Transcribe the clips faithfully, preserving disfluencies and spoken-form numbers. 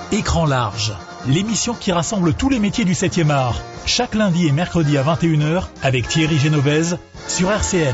Écran large, l'émission qui rassemble tous les métiers du septième art, chaque lundi et mercredi à vingt et une heures avec Thierry Genovese sur R C N.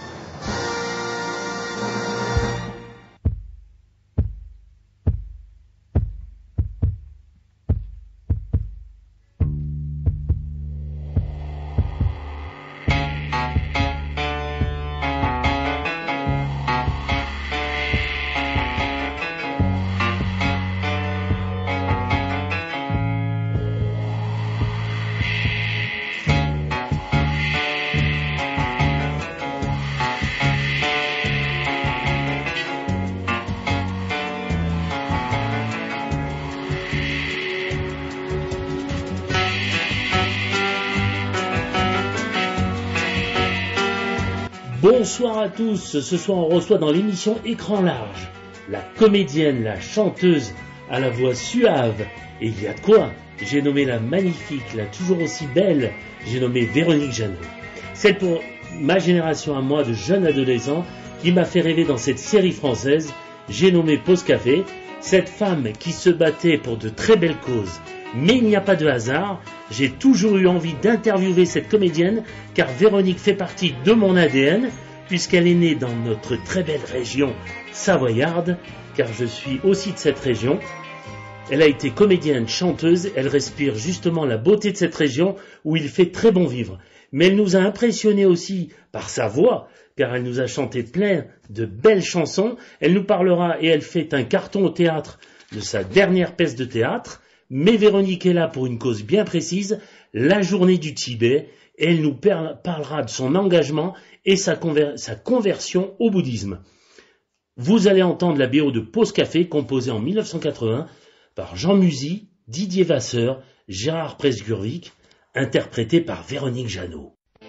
Bonsoir à tous, ce soir on reçoit dans l'émission Écran large la comédienne, la chanteuse à la voix suave, et il y a de quoi, j'ai nommé la magnifique, la toujours aussi belle, j'ai nommé Véronique Jeannot. Celle pour ma génération à moi de jeunes adolescents qui m'a fait rêver dans cette série française, j'ai nommé Pause Café, cette femme qui se battait pour de très belles causes. Mais il n'y a pas de hasard, j'ai toujours eu envie d'interviewer cette comédienne, car Véronique fait partie de mon A D N, puisqu'elle est née dans notre très belle région savoyarde, car je suis aussi de cette région. Elle a été comédienne, chanteuse, elle respire justement la beauté de cette région où il fait très bon vivre. Mais elle nous a impressionnés aussi par sa voix, car elle nous a chanté plein de belles chansons. Elle nous parlera et elle fait un carton au théâtre de sa dernière pièce de théâtre. Mais Véronique est là pour une cause bien précise, la journée du Tibet, et elle nous parlera de son engagement et sa, conver- sa conversion au bouddhisme. Vous allez entendre la B O de Pause Café, composée en mille neuf cent quatre-vingts par Jean Musy, Didier Vasseur, Gérard Presgurvic, interprétée par Véronique Jeannot.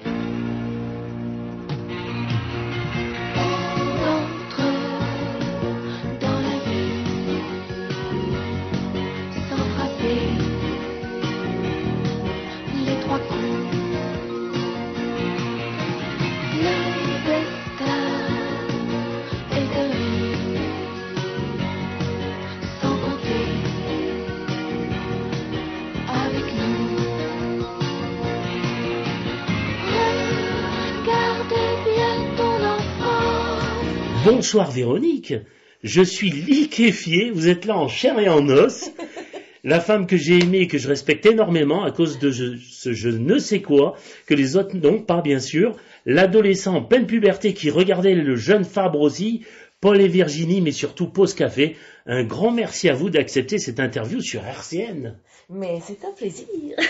Bonsoir Véronique, je suis liquéfié, vous êtes là en chair et en os, la femme que j'ai aimée et que je respecte énormément à cause de je, ce je ne sais quoi, que les autres n'ont pas bien sûr, l'adolescent en pleine puberté qui regardait le jeune Fabre aussi, Paul et Virginie, mais surtout Pause Café. Un grand merci à vous d'accepter cette interview sur R C N. Mais c'est un plaisir.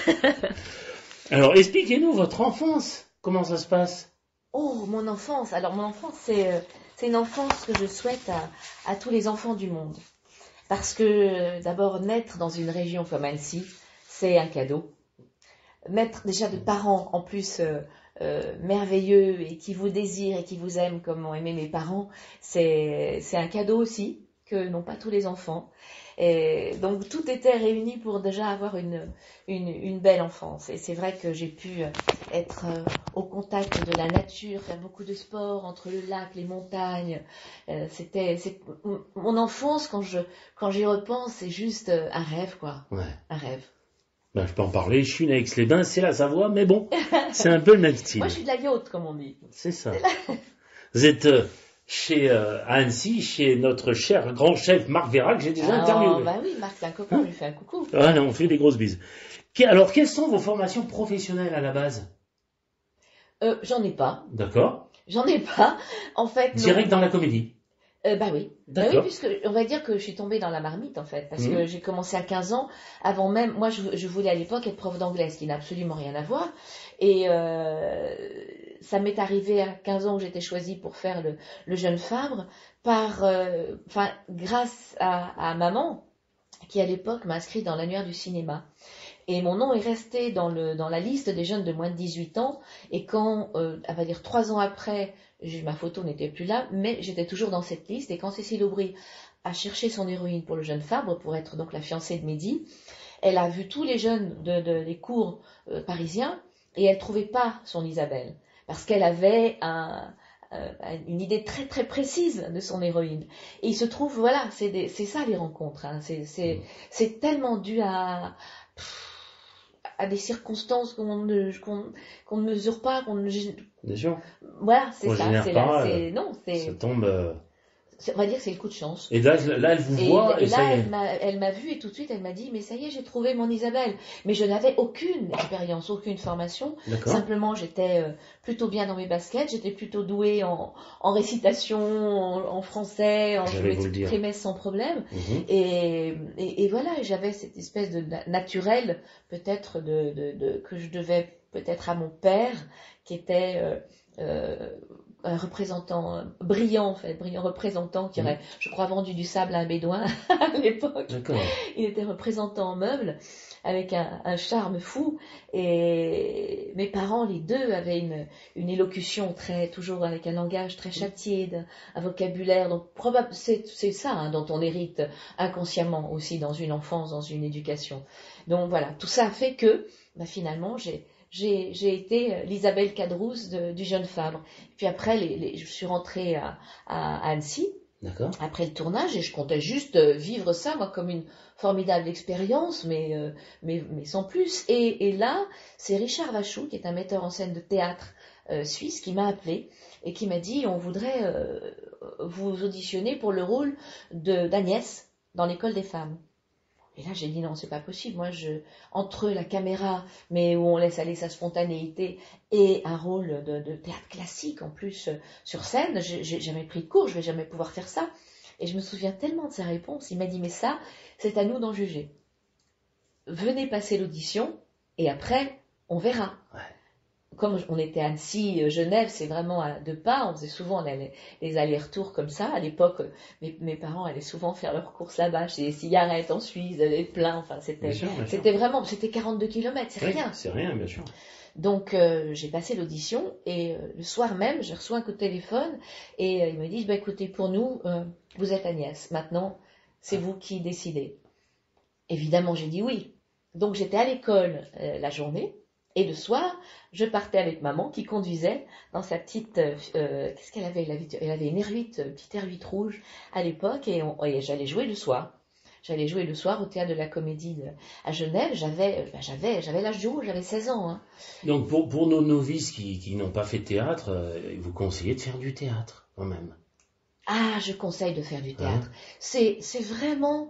Alors expliquez-nous votre enfance, comment ça se passe? Oh, mon enfance, alors mon enfance c'est... Euh... C'est une enfance que je souhaite à, à tous les enfants du monde. Parce que d'abord, naître dans une région comme Annecy, c'est un cadeau. Mettre déjà de parents en plus euh, euh, merveilleux et qui vous désirent et qui vous aiment comme ont aimé mes parents, c'est, c'est un cadeau aussi que n'ont pas tous les enfants. Et donc tout était réuni pour déjà avoir une, une, une belle enfance. Et c'est vrai que j'ai pu être euh, au contact de la nature, faire beaucoup de sport entre le lac, les montagnes. Euh, c'était, c'est, mon enfance, quand je, quand j'y repense, c'est juste un rêve, quoi. Ouais. Un rêve. Ben, je peux en parler, je suis né à Aix-les-Bains, c'est la Savoie, mais bon, c'est un peu le même style. Moi, je suis de la Yaute, comme on dit. C'est ça. C'est Vous êtes euh, chez euh, à Annecy, chez notre cher grand chef Marc Vérac, j'ai déjà ah, interviewé. Bah oui, Marc, c'est un copain, on lui fait un coucou. Voilà, on fait des grosses bises. Alors, quelles sont vos formations professionnelles à la base? euh, J'en ai pas. D'accord. J'en ai pas. En fait, non. Direct dans la comédie. Euh, bah oui. Bah D'accord. oui, puisque on va dire que je suis tombée dans la marmite en fait, parce Mmh. que j'ai commencé à quinze ans. Avant même, moi, je, je voulais à l'époque être prof d'anglais, ce qui n'a absolument rien à voir. Et euh, ça m'est arrivé à quinze ans où j'étais choisie pour faire le, le jeune Fabre, par, euh, enfin, grâce à, à maman, qui à l'époque m'a inscrit dans l'annuaire du cinéma. Et mon nom est resté dans, le, dans la liste des jeunes de moins de dix-huit ans. Et quand, euh, on va dire trois ans après, je, ma photo n'était plus là, mais j'étais toujours dans cette liste. Et quand Cécile Aubry a cherché son héroïne pour le jeune Fabre, pour être donc la fiancée de Mehdi, elle a vu tous les jeunes de, de, des cours euh, parisiens et elle ne trouvait pas son Isabelle. Parce qu'elle avait un, euh, une idée très très précise de son héroïne. Et il se trouve, voilà, c'est, des, c'est ça les rencontres. Hein. C'est, c'est, c'est tellement dû à, à des circonstances qu'on ne, qu'on, qu'on ne mesure pas, qu'on ne... Bien sûr. Voilà, c'est On ça. génère C'est pas, là, c'est, non, c'est, ça tombe... Euh... c'est, on va dire que c'est le coup de chance. Et là, là elle vous Et, voit, et, et ça là, y est. elle m'a, elle m'a vue et tout de suite, elle m'a dit, mais ça y est, j'ai trouvé mon Isabelle. Mais je n'avais aucune expérience, aucune formation. D'accord. Simplement, j'étais euh, plutôt bien dans mes baskets, j'étais plutôt douée en, en récitation, en, en français, en, je J'allais vous le dire. m'exprimais sans problème. Mhm. Et, et, et voilà, j'avais cette espèce de na- naturel, peut-être, de, de, de, que je devais peut-être à mon père, qui était... Euh, euh, un représentant euh, brillant en fait, brillant représentant qui aurait, je crois, vendu du sable à un bédouin à l'époque. D'accord. Il était représentant en meubles avec un, un charme fou et mes parents, les deux, avaient une, une élocution très, toujours avec un langage très châtié, un vocabulaire, donc probable, c'est, c'est ça hein, dont on hérite inconsciemment aussi dans une enfance, dans une éducation. Donc voilà, tout ça a fait que bah, finalement j'ai J'ai, j'ai été l'Isabelle Cadrousse de, du jeune Fabre. Puis après, les, les, je suis rentrée à, à, à Annecy, D'accord. après le tournage, et je comptais juste vivre ça, moi, comme une formidable expérience, mais, euh, mais, mais sans plus. Et, et là, c'est Richard Vachou, qui est un metteur en scène de théâtre euh, suisse, qui m'a appelé et qui m'a dit, on voudrait euh, vous auditionner pour le rôle de, d'Agnès dans l'école des femmes. Et là, j'ai dit non, c'est pas possible. Moi, je, entre la caméra, mais où on laisse aller sa spontanéité, et un rôle de, de théâtre classique, en plus, euh, sur scène, j'ai, j'ai jamais pris de cours, je vais jamais pouvoir faire ça. Et je me souviens tellement de sa réponse. Il m'a dit, mais ça, c'est à nous d'en juger. Venez passer l'audition, et après, on verra. Ouais. Comme on était à Annecy, Genève, c'est vraiment à deux pas. On faisait souvent les, les allers-retours comme ça. À l'époque, mes, mes parents allaient souvent faire leurs courses là-bas, chez les cigarettes en Suisse, les pleins. Enfin, c'était, Bien sûr, bien sûr. c'était vraiment, c'était quarante-deux kilomètres, c'est Oui, rien. C'est rien, bien sûr. Donc, euh, j'ai passé l'audition et euh, le soir même, j'ai reçu un coup de téléphone et euh, ils me disent, bah, écoutez, pour nous, euh, vous êtes Agnès. Maintenant, c'est vous qui décidez. Évidemment, j'ai dit oui. Donc, j'étais à l'école euh, la journée. Et le soir, je partais avec maman qui conduisait dans sa petite... Euh, qu'est-ce qu'elle avait? Elle avait, elle avait une R huit, une petite R huit rouge à l'époque et, on, et j'allais jouer le soir. J'allais jouer le soir au Théâtre de la Comédie de, à Genève. J'avais, ben j'avais, j'avais l'âge du rouge, j'avais seize ans. Hein. Donc pour, pour nos novices qui, qui n'ont pas fait de théâtre, euh, vous conseillez de faire du théâtre quand même. Ah, je conseille de faire du théâtre. Hein? C'est, c'est vraiment...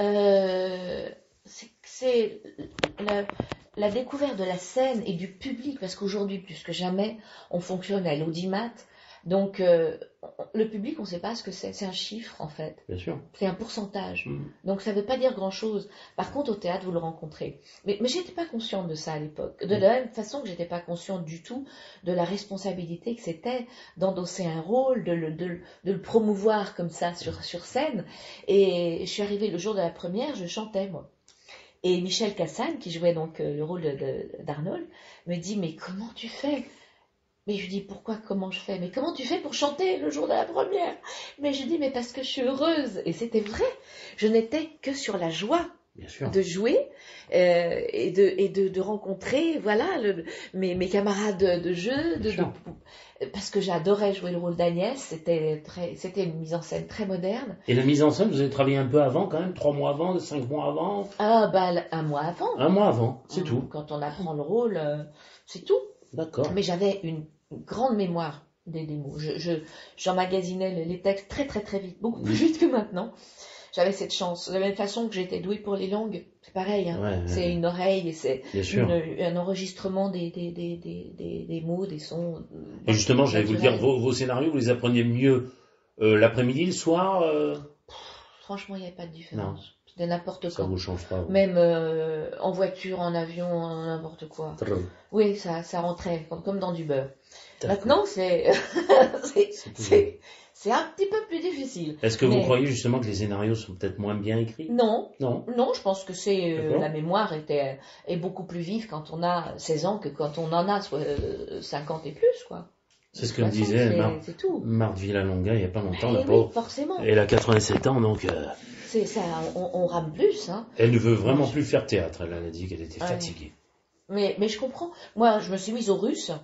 Euh, c'est... c'est le, la découverte de la scène et du public, parce qu'aujourd'hui, plus que jamais, on fonctionne à l'audimat. Donc, euh, le public, on ne sait pas ce que c'est. C'est un chiffre, en fait. Bien sûr. C'est un pourcentage. Mmh. Donc, ça ne veut pas dire grand-chose. Par contre, au théâtre, vous le rencontrez. Mais, mais je n'étais pas consciente de ça à l'époque. De mmh. la même façon que je n'étais pas consciente du tout de la responsabilité que c'était d'endosser un rôle, de le, de, de le promouvoir comme ça sur, sur scène. Et je suis arrivée le jour de la première, je chantais, moi. Et Michel Cassagne, qui jouait donc euh, le rôle de, de, d'Arnold, me dit, mais comment tu fais? Mais je lui dis, pourquoi, comment je fais? Mais comment tu fais pour chanter le jour de la première? Mais je dis, mais parce que je suis heureuse. Et c'était vrai. Je n'étais que sur la joie Bien sûr. de jouer euh, et, de, et de, de rencontrer voilà, le, mes, mes camarades de, de jeu. De, de, parce que j'adorais jouer le rôle d'Agnès. C'était, très, c'était une mise en scène très moderne. Et la mise en scène, vous avez travaillé un peu avant quand même? Trois mois avant, cinq mois avant? Ah, bah, un mois avant. Un mois avant, c'est mmh, tout. Quand on apprend le rôle, euh, c'est tout. D'accord. Mais j'avais une grande mémoire des, des mots. Je, je, j'emmagasinais les textes très très très vite, beaucoup plus vite que maintenant. J'avais cette chance. De la même façon que j'étais douée pour les langues, c'est pareil. Hein. Ouais, c'est ouais. Une oreille et c'est une, un enregistrement des, des, des, des, des, des mots, des sons. Et justement, j'allais vous le dire, vos, vos scénarios, vous les appreniez mieux euh, l'après-midi, le soir euh... Franchement, il n'y avait pas de différence. Non. C'était n'importe quoi. Ça vous change pas. Ouais. Même euh, en voiture, en avion, n'importe quoi. Trou. Oui, ça, ça rentrait comme, comme dans du beurre. D'accord. Maintenant, c'est, c'est, c'est, c'est un petit peu plus difficile. Est-ce que mais... vous croyez justement que les scénarios sont peut-être moins bien écrits? Non. Non. Non, je pense que c'est euh, la mémoire était, est beaucoup plus vive quand on a seize ans que quand on en a soit, euh, cinquante et plus, quoi. C'est ce que me disait Mar- Marthe Villalonga il n'y a pas longtemps, la oui, pauvre. Forcément. Elle a quatre-vingt-sept ans, donc... Euh... C'est ça, on, on rame plus. Hein. Elle ne veut vraiment plus faire théâtre, elle a dit qu'elle était fatiguée. Mais, mais je comprends. Moi, je me suis mise au russe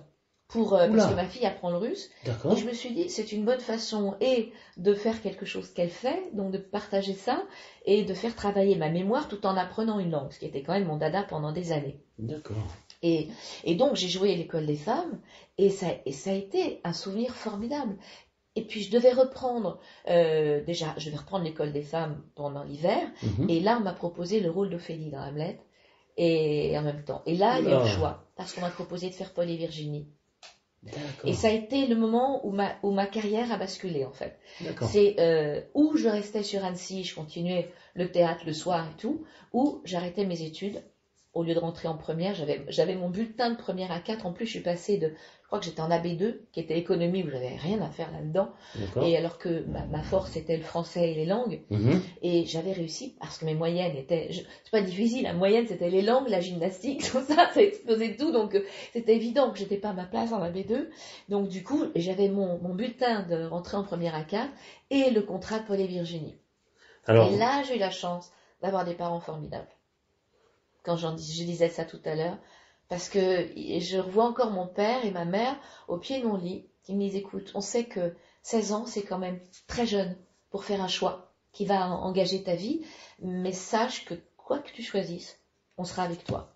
pour, euh, parce Oula. que ma fille apprend le russe. D'accord. Et je me suis dit, c'est une bonne façon et de faire quelque chose qu'elle fait, donc de partager ça, et de faire travailler ma mémoire tout en apprenant une langue, ce qui était quand même mon dada pendant des années. D'accord. Et, et donc j'ai joué à l'école des femmes, et ça, et ça a été un souvenir formidable. Et puis je devais reprendre, euh, déjà, je devais reprendre l'école des femmes pendant l'hiver, Mhm. et là on m'a proposé le rôle d'Ophélie dans Hamlet, et en même temps. Et là, il y a eu Oula. le choix, parce qu'on m'a proposé de faire Paul et Virginie. D'accord. Et ça a été le moment où ma, où ma carrière a basculé, en fait. D'accord. C'est euh, où je restais sur Annecy, je continuais le théâtre le soir et tout, ou j'arrêtais mes études. Au lieu de rentrer en première, j'avais, j'avais mon bulletin de première à quatre. En plus, je suis passée de, je crois que j'étais en A B deux, qui était économie, où j'avais rien à faire là-dedans. D'accord. Et alors que ma, ma force était le français et les langues. Mhm. Et j'avais réussi parce que mes moyennes étaient, je- c'est pas difficile, la moyenne c'était les langues, la gymnastique, tout ça, ça explosait tout, donc euh, c'était évident que j'étais pas à ma place en A B deux. Donc du coup, j'avais mon, mon bulletin de rentrer en première à quatre et le contrat de Paul et Virginie. Alors, Et là, j'ai eu la chance d'avoir des parents formidables. Quand j'en dis, je disais ça tout à l'heure, parce que je revois encore mon père et ma mère au pied de mon lit, qui me disent, écoute, on sait que seize ans, c'est quand même très jeune pour faire un choix qui va engager ta vie, mais sache que quoi que tu choisisses, on sera avec toi.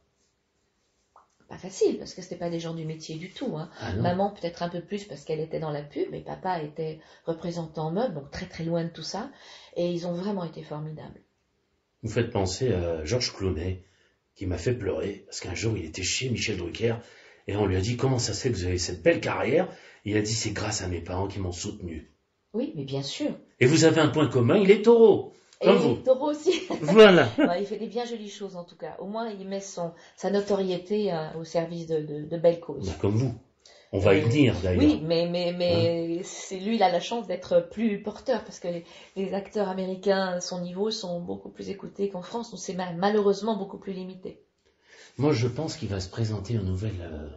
Pas facile, parce que c'était pas des gens du métier du tout. Hein. ah non. Maman peut-être un peu plus parce qu'elle était dans la pub, et papa était représentant en mode, donc très très loin de tout ça, et ils ont vraiment été formidables. Vous faites penser à Georges Clooney, qui m'a fait pleurer, parce qu'un jour, il était chez Michel Drucker, et on lui a dit, comment ça se fait que vous avez cette belle carrière? Il a dit, c'est grâce à mes parents qui m'ont soutenu. Oui, mais bien sûr. Et vous avez un point commun, il est taureau, comme Et vous. Taureau aussi. Voilà. Ouais, il fait des bien jolies choses en tout cas. Au moins, il met son, sa notoriété euh, au service de, de, de belles causes. Ben, comme vous. On va y venir, d'ailleurs. Oui, mais, mais, mais c'est lui, il a la chance d'être plus porteur parce que les, les acteurs américains, son niveau, sont beaucoup plus écoutés qu'en France, où c'est ma- malheureusement beaucoup plus limité. Moi, je pense qu'il va se présenter aux nouvelles... euh,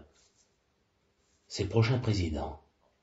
C'est le prochain président.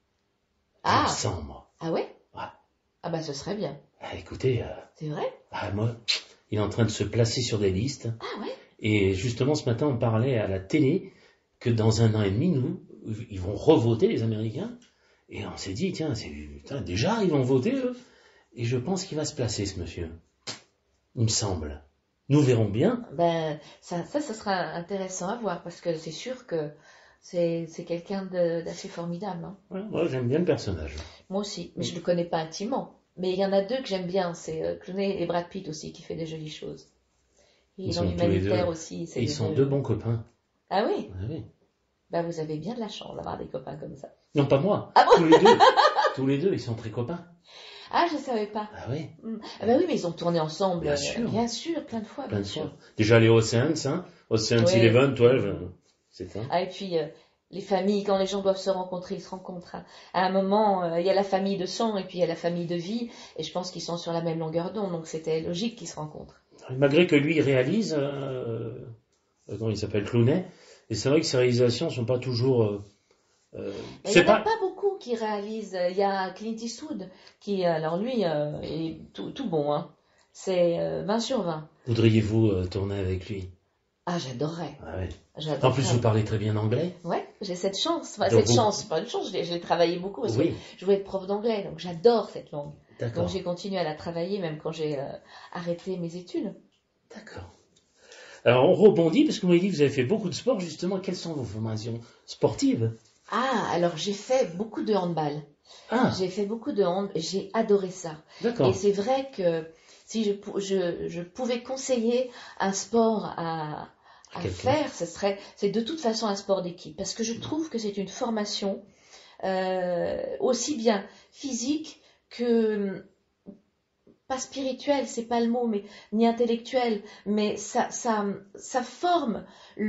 Je Ah. le sens, moi. Ah ouais? Ouais. Ah bah ce serait bien. Ah, écoutez, euh, C'est vrai? ah, moi, il est en train de se placer sur des listes. Ah ouais? Et justement, ce matin, on parlait à la télé que dans un an et demi, nous, ils vont revoter, les Américains. Et on s'est dit, tiens, c'est, putain, déjà, ils vont voter, eux. Et je pense qu'il va se placer, ce monsieur. Il me semble. Nous verrons bien. Ben, ça, ça, ça sera intéressant à voir parce que c'est sûr que c'est, c'est quelqu'un de- d'assez formidable. Hein. Ouais, moi, j'aime bien le personnage. Moi aussi, mais je ne le connais pas intimement. Mais il y en a deux que j'aime bien, c'est euh, Clooney et Brad Pitt aussi, qui fait des jolies choses. Et Ils dans sont tous les l'humanitaire deux- aussi. c'est Et ils des sont deux- deux bons copains. Ah oui? Ah oui. Ben, vous avez bien de la chance d'avoir des copains comme ça. Non, pas moi. Ah bon? Tous les deux. Tous les deux, ils sont très copains. Ah, je ne savais pas. Ah oui. Hmm. Ah ben oui, mais ils ont tourné ensemble. Bien euh, sûr. Bien sûr, plein de fois. Plein bien de sûr. fois. Déjà les Oceans, hein. Oceans Ouais. eleven, twelve, euh, c'est ça. Ah, et puis, euh, les familles, quand les gens doivent se rencontrer, ils se rencontrent. hein. À un moment, euh, il y a la famille de sang et puis il y a la famille de vie. Et je pense qu'ils sont sur la même longueur d'onde. Donc, c'était logique qu'ils se rencontrent. Malgré que lui, il réalise, euh, euh, comment il s'appelle, Clooney, et c'est vrai que ses réalisations sont pas toujours... Euh, euh, Mais il c'est n'y en a pas... pas beaucoup qui réalisent. Il y a Clint Eastwood qui, alors lui, euh, est tout, tout bon. Hein. C'est euh, vingt sur vingt. Voudriez-vous euh, tourner avec lui? Ah, j'adorerais. Ah ouais. J'adorerais. En plus, vous parlez très bien anglais. Ouais, j'ai cette chance. Enfin, Donc cette vous- chance, c'est pas une chance, je l'ai, je l'ai travaillé beaucoup parce Oui. que je voulais être prof d'anglais, donc j'adore cette langue. D'accord. Donc j'ai continué à la travailler même quand j'ai euh, arrêté mes études. D'accord. Alors, on rebondit, parce que vous m'avez dit que vous avez fait beaucoup de sport, justement. Quelles sont vos formations sportives? Ah, alors j'ai fait beaucoup de handball. Ah, J'ai fait beaucoup de hand, j'ai adoré ça. d'accord. Et c'est vrai que si je, pou- je, je pouvais conseiller un sport à, à Quelqu'un. faire, ce serait, c'est de toute façon un sport d'équipe. Parce que je trouve que c'est une formation euh, aussi bien physique que, pas spirituelle, c'est pas le mot, mais ni intellectuelle, mais ça, ça, ça forme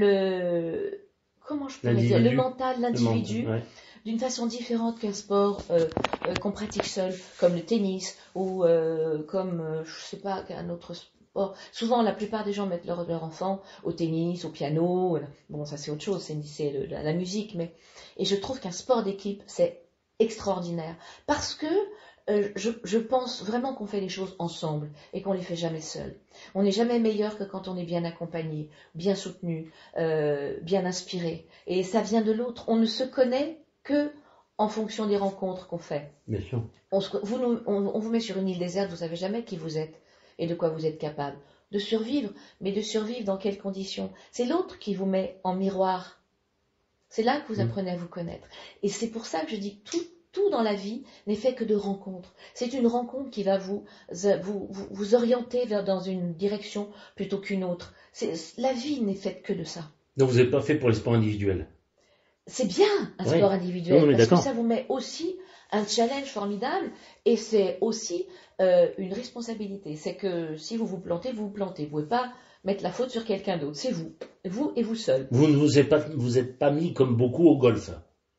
le, comment je pourrais dire, le L'individu. mental, l'individu Le monde, ouais. d'une façon différente qu'un sport euh, euh, qu'on pratique seul, comme le tennis ou euh, comme, euh, je sais pas, qu'un autre sport. Souvent, la plupart des gens mettent leur, leur enfant au tennis, au piano. Bon, ça c'est autre chose, c'est, c'est le- la, la musique. Mais et je trouve qu'un sport d'équipe, c'est extraordinaire parce que euh, je, je pense vraiment qu'on fait les choses ensemble et qu'on les fait jamais seuls. On n'est jamais meilleur que quand on est bien accompagné, bien soutenu, euh, bien inspiré. Et ça vient de l'autre. On ne se connaît que en fonction des rencontres qu'on fait. Bien sûr. On, se, vous nous, on, on vous met sur une île déserte, vous ne savez jamais qui vous êtes et de quoi vous êtes capable. De survivre, mais de survivre dans quelles conditions? C'est l'autre qui vous met en miroir. C'est là que vous apprenez à vous connaître. Et c'est pour ça que je dis tout, tout dans la vie n'est fait que de rencontres. C'est une rencontre qui va vous, vous, vous, vous orienter vers, dans une direction plutôt qu'une autre. C'est, la vie n'est faite que de ça. Donc vous n'êtes pas fait pour les sports individuels? C'est bien un oui. sport individuel, non, non, parce que ça vous met aussi un challenge formidable et c'est aussi euh, une responsabilité. C'est que si vous vous plantez, vous vous plantez. Vous ne pouvez pas mettre la faute sur quelqu'un d'autre. C'est vous, vous et vous seul. Vous ne vous êtes pas, vous êtes pas mis comme beaucoup au golf?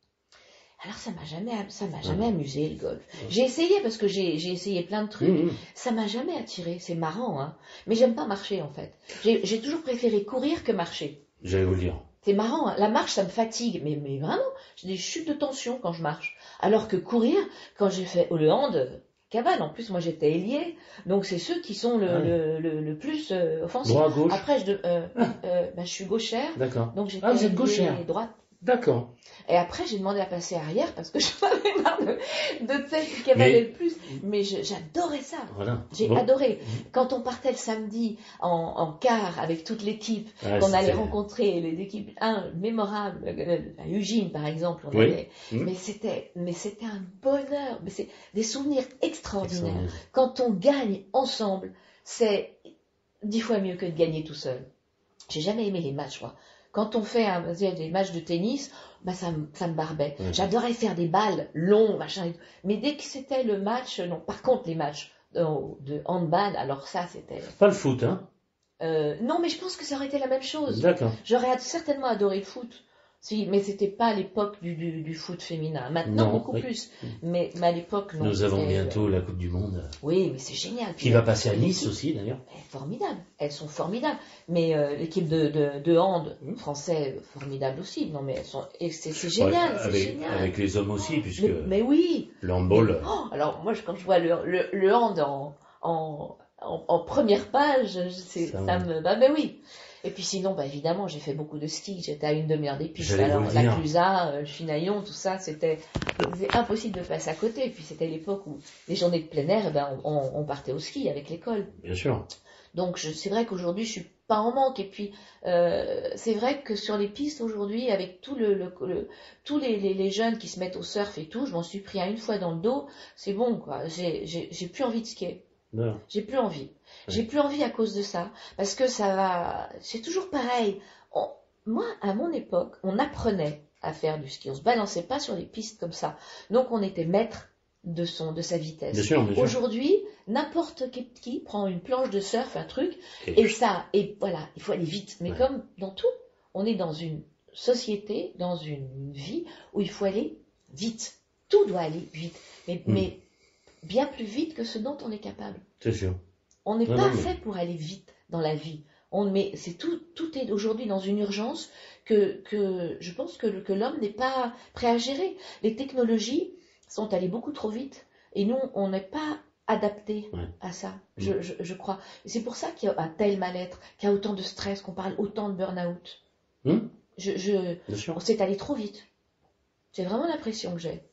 Alors ça m'a jamais, ça m'a jamais ah. amusé le golf. J'ai essayé parce que j'ai, j'ai essayé plein de trucs. Mmh. Ça m'a jamais attiré. C'est marrant, hein. Mais j'aime pas marcher en fait. J'ai, j'ai toujours préféré courir que marcher. J'allais vous le dire. C'est marrant, hein. La marche ça me fatigue, mais, mais vraiment, j'ai des chutes de tension quand je marche. Alors que courir, quand j'ai fait le hand, cabane, en plus moi j'étais ailier, donc c'est ceux qui sont le, ah. le, le, le plus euh, offensifs. Droit, gauche. Après je, euh, ah. euh, bah, je suis gauchère, d'accord. Donc j'étais ah, vous êtes gauchère. droite. D'accord. Et après, j'ai demandé à passer arrière parce que je m'avais marre de, de celle qui cavalait le plus. Mais je, j'adorais ça. Voilà. J'ai bon. adoré. Quand on partait le samedi en, en quart avec toute l'équipe, ouais, qu'on c'était... allait rencontrer les équipes, un mémorable, euh, Eugene par exemple, on oui. allait, mmh. mais c'était, mais c'était un bonheur. Mais c'est des souvenirs extraordinaires. Quand on gagne ensemble, c'est dix fois mieux que de gagner tout seul. J'ai jamais aimé les matchs, moi. Quand on fait un, des matchs de tennis, bah ça, me, ça me barbait. Mmh. J'adorais faire des balles longs, machin. Mais dès que c'était le match, non. Par contre, les matchs de, de handball, alors ça, c'était... Pas le foot, hein euh, Non, mais je pense que ça aurait été la même chose. D'accord. J'aurais certainement adoré le foot. Si, mais c'était pas à l'époque du, du, du foot féminin. Maintenant, non, beaucoup oui. plus. Mais, mais à l'époque, non. Nous avons bientôt euh... la Coupe du Monde. Oui, mais c'est génial. Qui va passer à Nice aussi, d'ailleurs. Formidable. Elles sont formidables. Mais euh, l'équipe de, de, de hand mmh. français, formidable aussi. Non, mais elles sont, c'est, c'est génial. Ouais, c'est avec, génial. Avec les hommes aussi, puisque. Mais, mais oui. Le handball. Mais, oh, alors, moi, quand je vois le, le, le hand en, en, en, en première page, c'est, ça, ça me. Bah, ben oui. Et puis sinon, bah évidemment, j'ai fait beaucoup de ski. J'étais à une demi-heure des pistes. J'allais Alors, la Clusaz, euh, le Chinaillon, tout ça, c'était, c'était impossible de passer à côté. Et puis c'était l'époque où les journées de plein air, eh ben, on, on partait au ski avec l'école. Bien sûr. Donc je, c'est vrai qu'aujourd'hui, je suis pas en manque. Et puis euh, c'est vrai que sur les pistes aujourd'hui, avec tout le, le, le tous les, les, les jeunes qui se mettent au surf et tout, je m'en suis pris un une fois dans le dos. C'est bon, quoi. J'ai, j'ai, j'ai plus envie de skier. Non. J'ai plus envie. J'ai plus envie à cause de ça. Parce que ça va... C'est toujours pareil. On... Moi, à mon époque, on apprenait à faire du ski. On se balançait pas sur les pistes comme ça. Donc, on était maître de, son, de sa vitesse. Bien sûr, bien sûr. Aujourd'hui, n'importe qui, qui prend une planche de surf, un truc, et, et ça, et voilà, il faut aller vite. Mais ouais. Comme dans tout, on est dans une société, dans une vie où il faut aller vite. Tout doit aller vite. Mais, mmh. mais bien plus vite que ce dont on est capable. C'est sûr. On n'est non, pas non, fait mais... pour aller vite dans la vie. On, mais c'est tout, tout est aujourd'hui dans une urgence que, que je pense que, que l'homme n'est pas prêt à gérer. Les technologies sont allées beaucoup trop vite et nous, on n'est pas adapté ouais. à ça, je, je, je crois. Et c'est pour ça qu'il y a un tel mal-être, qu'il y a autant de stress, qu'on parle autant de burn-out. Hum je, je, on s'est allé trop vite. C'est vraiment l'impression que j'ai.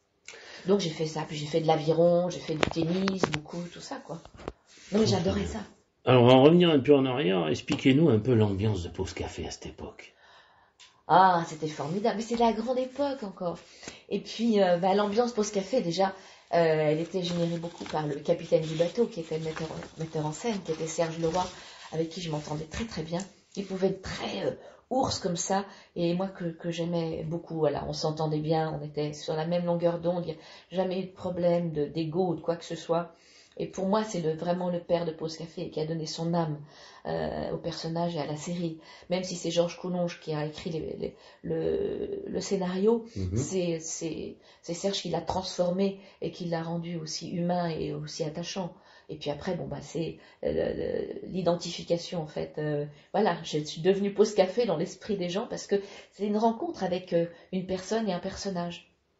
Donc j'ai fait ça, puis j'ai fait de l'aviron, j'ai fait du tennis, beaucoup, tout ça, quoi. Non, mais j'adorais ça. Alors, on va revenir un peu en arrière. Expliquez-nous un peu l'ambiance de Pause Café à cette époque. Ah, c'était formidable. Mais c'est la grande époque encore. Et puis, euh, bah, l'ambiance Pause Café, déjà, euh, elle était générée beaucoup par le capitaine du bateau, qui était le metteur, metteur en scène, qui était Serge Leroy, avec qui je m'entendais très très bien. Il pouvait être très euh, ours comme ça, et moi que, que j'aimais beaucoup. Voilà, on s'entendait bien, on était sur la même longueur d'onde, il n'y a jamais eu de problème de, d'ego ou de quoi que ce soit. Et pour moi, c'est le, vraiment le père de Pause Café qui a donné son âme euh, au personnage et à la série. Même si c'est Georges Coulonge qui a écrit les, les, le, le scénario, mm-hmm. c'est, c'est, c'est Serge qui l'a transformé et qui l'a rendu aussi humain et aussi attachant. Et puis après, bon bah c'est euh, l'identification en fait. Euh, voilà, je suis devenue Pause Café dans l'esprit des gens parce que c'est une rencontre avec euh, une personne et un personnage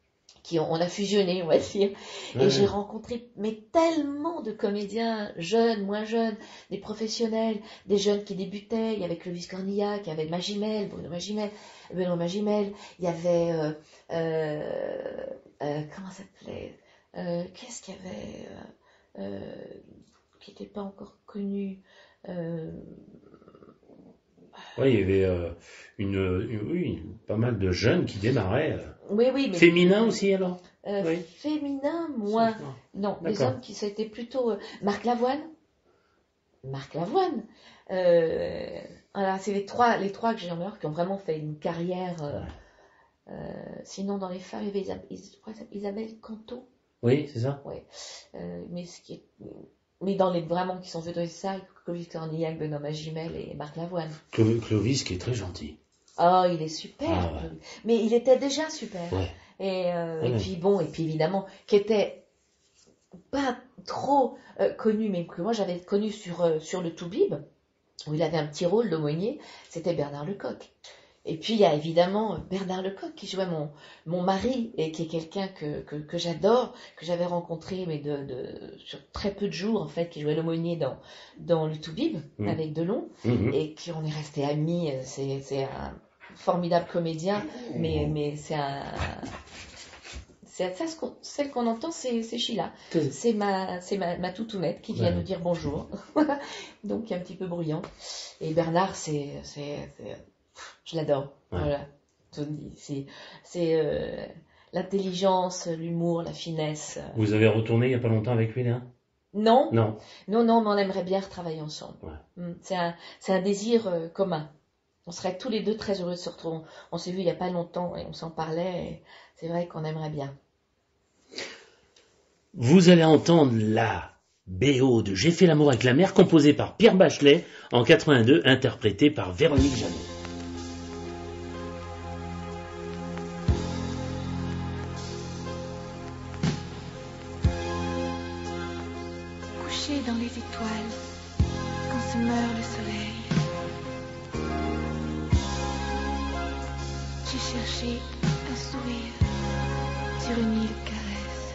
qui ont, on a fusionné, on va dire. Ouais, Et j'ai ouais. rencontré mais tellement de comédiens jeunes, moins jeunes, des professionnels, des jeunes qui débutaient. Il y avait Clovis Cornillac, il y avait Magimel, Bruno Magimel, Benoît Magimel. Il y avait euh, euh, euh, comment ça s'appelait euh, Qu'est-ce qu'il y avait euh, euh, qui n'était pas encore connu euh, Ouais, il y avait euh, une, une- oui, pas mal de jeunes qui démarraient. euh. Oui, oui, mais Féminin aussi alors. euh, Oui. féminin, moins. C'est ça. Non, les D'accord. hommes qui c'était plutôt euh, Marc Lavoine. Marc Lavoine. Euh, voilà, c'est les trois, les trois que j'ai en mémoire qui ont vraiment fait une carrière. euh, euh, sinon, dans les femmes, il y avait Isabelle, je crois que c'est Isabelle Canto. Oui, c'est ça. Ouais. Euh, mais ce qui est, mais dans les vraiment qui sont venus de ça, Clovis Cornillac, Benoît Magimel et Marc Lavoine. Clo- Clovis qui est très gentil. Oh, il est super. Ah ouais. Clovis. Mais il était déjà super. Ouais. Et, euh, Ouais. et puis bon, et puis évidemment, qui était pas trop euh, connu, mais que moi j'avais connu sur, euh, sur le Toubib, où il avait un petit rôle d'aumônier, c'était Bernard Lecoq. Et puis il y a évidemment Bernard Lecoq qui jouait mon, mon mari et qui est quelqu'un que, que, que j'adore, que j'avais rencontré mais de, de, sur très peu de jours en fait, qui jouait l'aumônier dans, dans le Toubib Mmh. avec Delon Mhm. et qui on est resté amis. C'est, c'est un formidable comédien, mais, mais c'est un. C'est ça, ce qu'on- celle qu'on entend, c'est, c'est Sheila. C'est- C'est ma, c'est ma, ma toutounette qui vient Ouais. nous dire bonjour. Donc, qui est un petit peu bruyant. Et Bernard, c'est, c'est, c'est- je l'adore. Ouais. Voilà. C'est, c'est euh, l'intelligence, l'humour, la finesse. Vous avez retourné il n'y a pas longtemps avec lui là? Non, Non. non, non, mais on aimerait bien retravailler ensemble. Ouais. Mm, C'est un, c'est un désir euh, commun. On serait tous les deux très heureux de se retrouver. On s'est vu il n'y a pas longtemps et on s'en parlait. Et c'est vrai qu'on aimerait bien. Vous allez entendre la B O de J'ai fait l'amour avec la mer, composée par Pierre Bachelet en quatre-vingt-deux, interprétée par Véronique Jeannot. Couché dans les étoiles, quand se meurt le soleil, j'ai cherché un sourire sur une île caresse.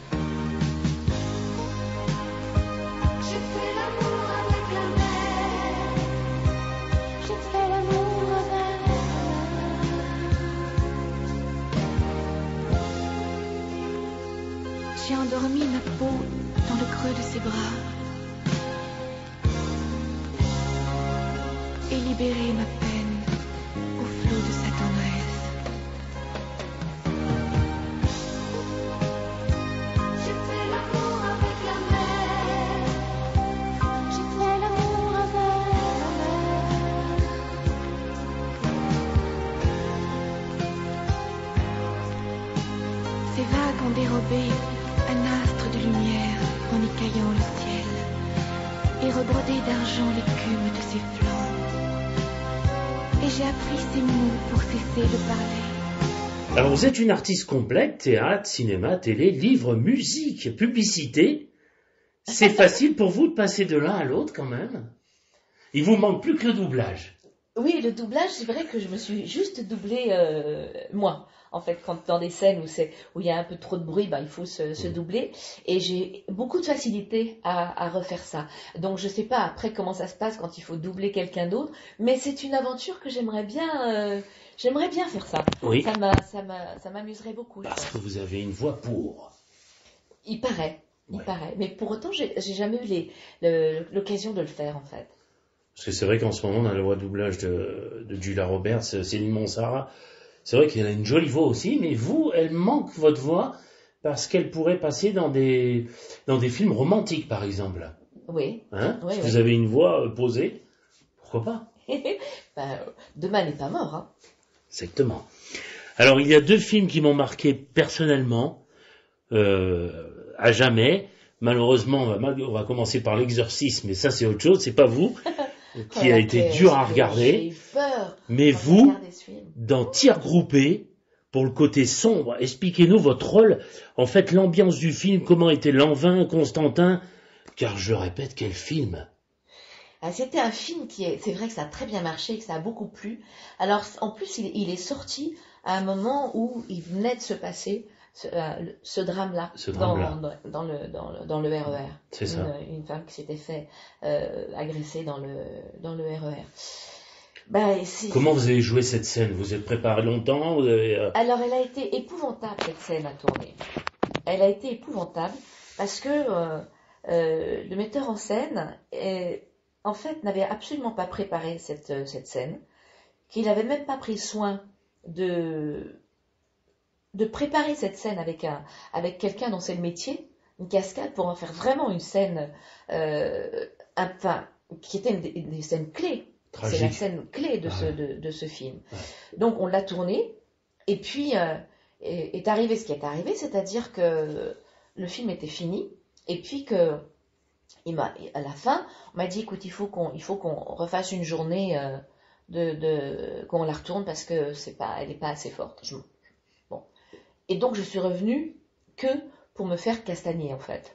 J'ai fait l'amour avec la mer, j'ai fait l'amour avec la mer. J'ai endormi ma peau dans le creux de ses bras et libéré ma peine au flot de sa tendresse. J'ai fait l'amour avec la mer, j'ai fait l'amour avec la mer. Ces vagues ont dérobé un astre de lumière en écaillant le ciel et rebrodé d'argent l'écume de ses flancs. Et j'ai appris ces mots pour cesser de parler. Alors vous êtes une artiste complète, théâtre, cinéma, télé, livre, musique, publicité. C'est facile pour vous de passer de l'un à l'autre quand même? Il vous manque plus que le doublage. Oui, le doublage, c'est vrai que je me suis juste doublée euh, moi. En fait, quand dans des scènes où c'est où il y a un peu trop de bruit, bah, il faut se, se doubler. Et j'ai beaucoup de facilité à, à refaire ça. Donc je sais pas après comment ça se passe quand il faut doubler quelqu'un d'autre, mais c'est une aventure que j'aimerais bien, euh, j'aimerais bien faire ça. Oui. Ça m'a, ça m'a, ça m'amuserait beaucoup. je Parce pense. que vous avez une voix pour. Il paraît, il Ouais. paraît. Mais pour autant, j'ai, j'ai jamais eu les, le- l'occasion de le faire en fait. Parce que c'est vrai qu'en ce moment, on a la voix de doublage de, de Julia Roberts, Céline Monsara. C'est vrai qu'elle a une jolie voix aussi, mais vous, elle manque votre voix parce qu'elle pourrait passer dans des, dans des films romantiques, par exemple. Oui. Hein Oui, si oui. vous avez une voix euh, posée, pourquoi pas? Ben, demain n'est pas mort. Hein. Exactement. Alors, il y a deux films qui m'ont marqué personnellement, euh, à jamais. Malheureusement, on va, on va commencer par l'exorcisme, mais ça c'est autre chose, c'est pas vous, qui Oh, a été qu'est-ce dur à que regarder. J'ai eu peur. Mais quand j'ai vous, regardé ce film. dans Tir groupé, pour le côté sombre, expliquez-nous votre rôle, en fait l'ambiance du film, comment était Lanvin, Constantin, car je répète, quel film. Ah, c'était un film qui est, c'est vrai que ça a très bien marché, que ça a beaucoup plu. Alors, en plus, il, il est sorti à un moment où il venait de se passer ce, euh, ce drame-là, Ce dans, drame-là. dans, dans, le, dans, le, dans le R E R. C'est ça. Une, une femme qui s'était fait euh, agresser dans le, dans le R E R. Ben, c'est... Comment vous avez joué cette scène? Vous êtes préparé longtemps? Vous avez, euh... Alors, elle a été épouvantable, cette scène à tourner. Elle a été épouvantable parce que euh, euh, le metteur en scène, est, en fait, n'avait absolument pas préparé cette, cette scène, qu'il n'avait même pas pris soin de, de préparer cette scène avec, un, avec quelqu'un dont c'est le métier, une cascade, pour en faire vraiment une scène, euh, enfin, qui était une, une, une scène clé. Tragique. C'est la scène clé de, Ah ce, ouais. de, de ce film. Ouais. Donc on l'a tourné, et puis euh, est, est arrivé ce qui est arrivé, c'est-à-dire que le film était fini, et puis que il m'a, à la fin, on m'a dit, écoute, il faut qu'on, il faut qu'on refasse une journée, euh, de, de, qu'on la retourne parce que c'est pas, elle n'est pas assez forte. Je, bon. Et donc je suis revenue que pour me faire castagner en fait.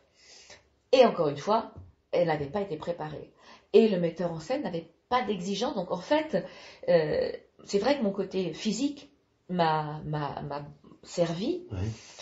Et encore une fois, elle n'avait pas été préparée. Et le metteur en scène n'avait pas d'exigence. Donc en fait, euh, c'est vrai que mon côté physique m'a, m'a, m'a servi, Ouais.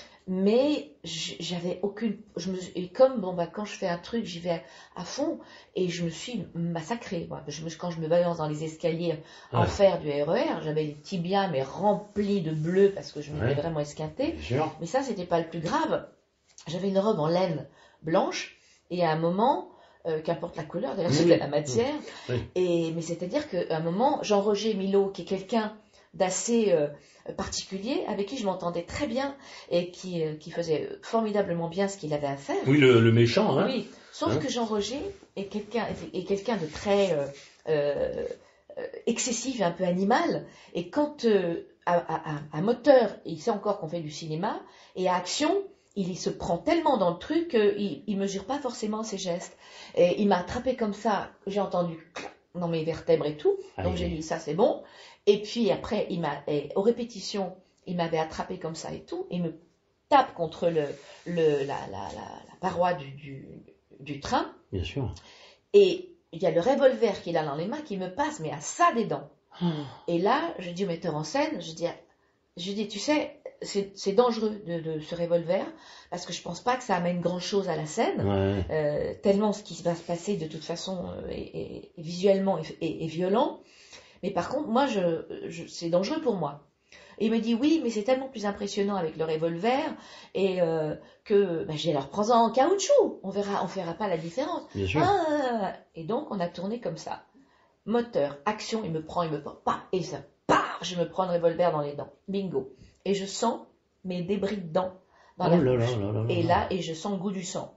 mais j'avais aucune... Je me, et comme bon, bah, quand je fais un truc, j'y vais à, à fond, et je me suis massacrée. Moi. Je me, quand je me balance dans les escaliers en Ouais. fer du R E R, j'avais les tibias mais remplis de bleu parce que je m'étais Ouais. vraiment esquintée. Bien sûr. Mais ça, c'était pas le plus grave. J'avais une robe en laine blanche, et à un moment... Euh, qu'importe la couleur, d'ailleurs Oui, c'était oui. la matière, Oui. et, mais c'est-à-dire qu'à un moment, Jean-Roger Milo, qui est quelqu'un d'assez euh, particulier, avec qui je m'entendais très bien, et qui, euh, qui faisait formidablement bien ce qu'il avait à faire, Oui, le, le méchant, hein. oui, sauf Hein? que Jean-Roger est quelqu'un, est quelqu'un de très euh, euh, excessif et un peu animal, et quand euh, à, à, à moteur, il sait encore qu'on fait du cinéma, et à action, il se prend tellement dans le truc qu'il ne mesure pas forcément ses gestes. Et il m'a attrapé comme ça, j'ai entendu dans mes vertèbres et tout, donc Aïe. j'ai dit ça c'est bon. Et puis après, il m'a, et aux répétitions, il m'avait attrapé comme ça et tout, il me tape contre le, le, la, la, la, la paroi du, du, du train, Bien sûr. et il y a le revolver qu'il a dans les mains qui me passe, mais à ça des dents. Et là, je dis au metteur en scène, je dis, je dis tu sais, c'est, c'est dangereux de, de ce revolver, parce que je pense pas que ça amène grand chose à la scène, Ouais. euh, tellement ce qui va se passer de toute façon euh, est, est- est visuellement est, est- est violent. Mais par contre, moi, je, je, c'est dangereux pour moi. Et il me dit oui, mais c'est tellement plus impressionnant avec le revolver, et euh, que ben, j'ai alors prends-en en caoutchouc, on verra, on verra pas la différence. Bien sûr. Ah, et donc on a tourné comme ça. Moteur, action, il me prend, il me prend, pas, et ça, paf, je me prends le revolver dans les dents. Bingo. Et je sens mes débris de dents dans Oh la là bouche. là là là là. Et là, et je sens le goût du sang.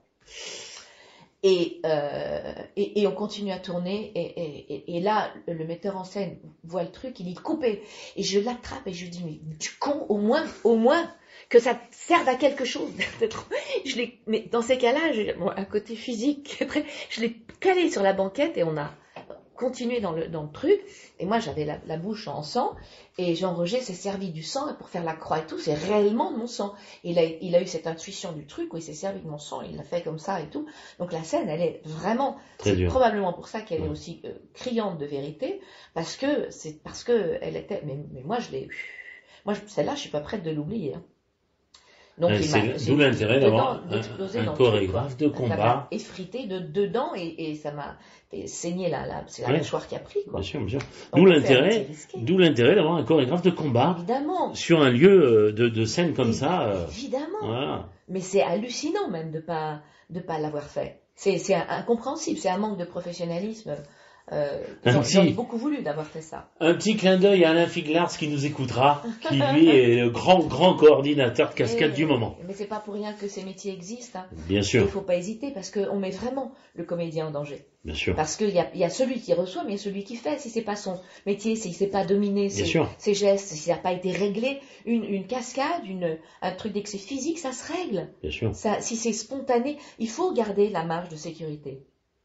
Et, euh, et, et on continue à tourner, et, et, et, et là, le, le metteur en scène voit le truc, il dit coupé, et je l'attrape et je lui dis mais du con, au moins, au moins que ça serve à quelque chose. je l'ai, mais dans ces cas-là, j'ai bon, un côté physique, très, je l'ai calé sur la banquette et on a continué dans le, dans le truc. Et moi, j'avais la, la bouche en sang, et Jean-Roger s'est servi du sang pour faire la croix et tout, c'est réellement de mon sang. Il a, il a eu cette intuition du truc où il s'est servi de mon sang, il l'a fait comme ça et tout. Donc la scène, elle est vraiment, Très c'est dur. probablement pour ça qu'elle Ouais. est aussi euh, criante de vérité, parce que c'est parce que elle était, mais, mais moi je l'ai, moi je- celle-là, je suis pas prête de l'oublier. Hein. Donc Euh, il c'est m'a- le- j'ai d'où l'intérêt dedans d'avoir un- d'exploser un dans le truc, chorégraphe quoi. de Ça combat. m'a effrité de dedans, et, et ça m'a fait saigner la, la c'est la Ouais. mâchoire qui a pris, quoi. Bien sûr, bien sûr. Donc, D'où on fait un l'intérêt, petit risqué. d'où l'intérêt d'avoir un chorégraphe de combat Évidemment. sur un lieu euh, de, de scène comme Et- ça. euh, Évidemment. Voilà. Mais c'est hallucinant même de pas de pas l'avoir fait. C'est c'est un- incompréhensible. C'est un manque de professionnalisme. Euh, Un j'en, petit- j'en ai beaucoup voulu d'avoir fait ça. Un petit clin d'œil à Alain Figlars qui nous écoutera, qui lui est le grand, grand coordinateur de cascade Et- du moment. Mais c'est pas pour rien que ces métiers existent. Hein. Bien Il sûr, faut pas hésiter, parce qu'on met vraiment le comédien en danger. bien sûr. Parce qu'il y a, il y a celui qui reçoit, mais il y a celui qui fait. Si c'est pas son métier, s'il sait pas dominer Bien ses, sûr. ses gestes, si ça n'a pas été réglé, une, une cascade, une, un truc d'excès physique, ça se règle. Bien sûr. Ça, si c'est spontané, il faut garder la marge de sécurité.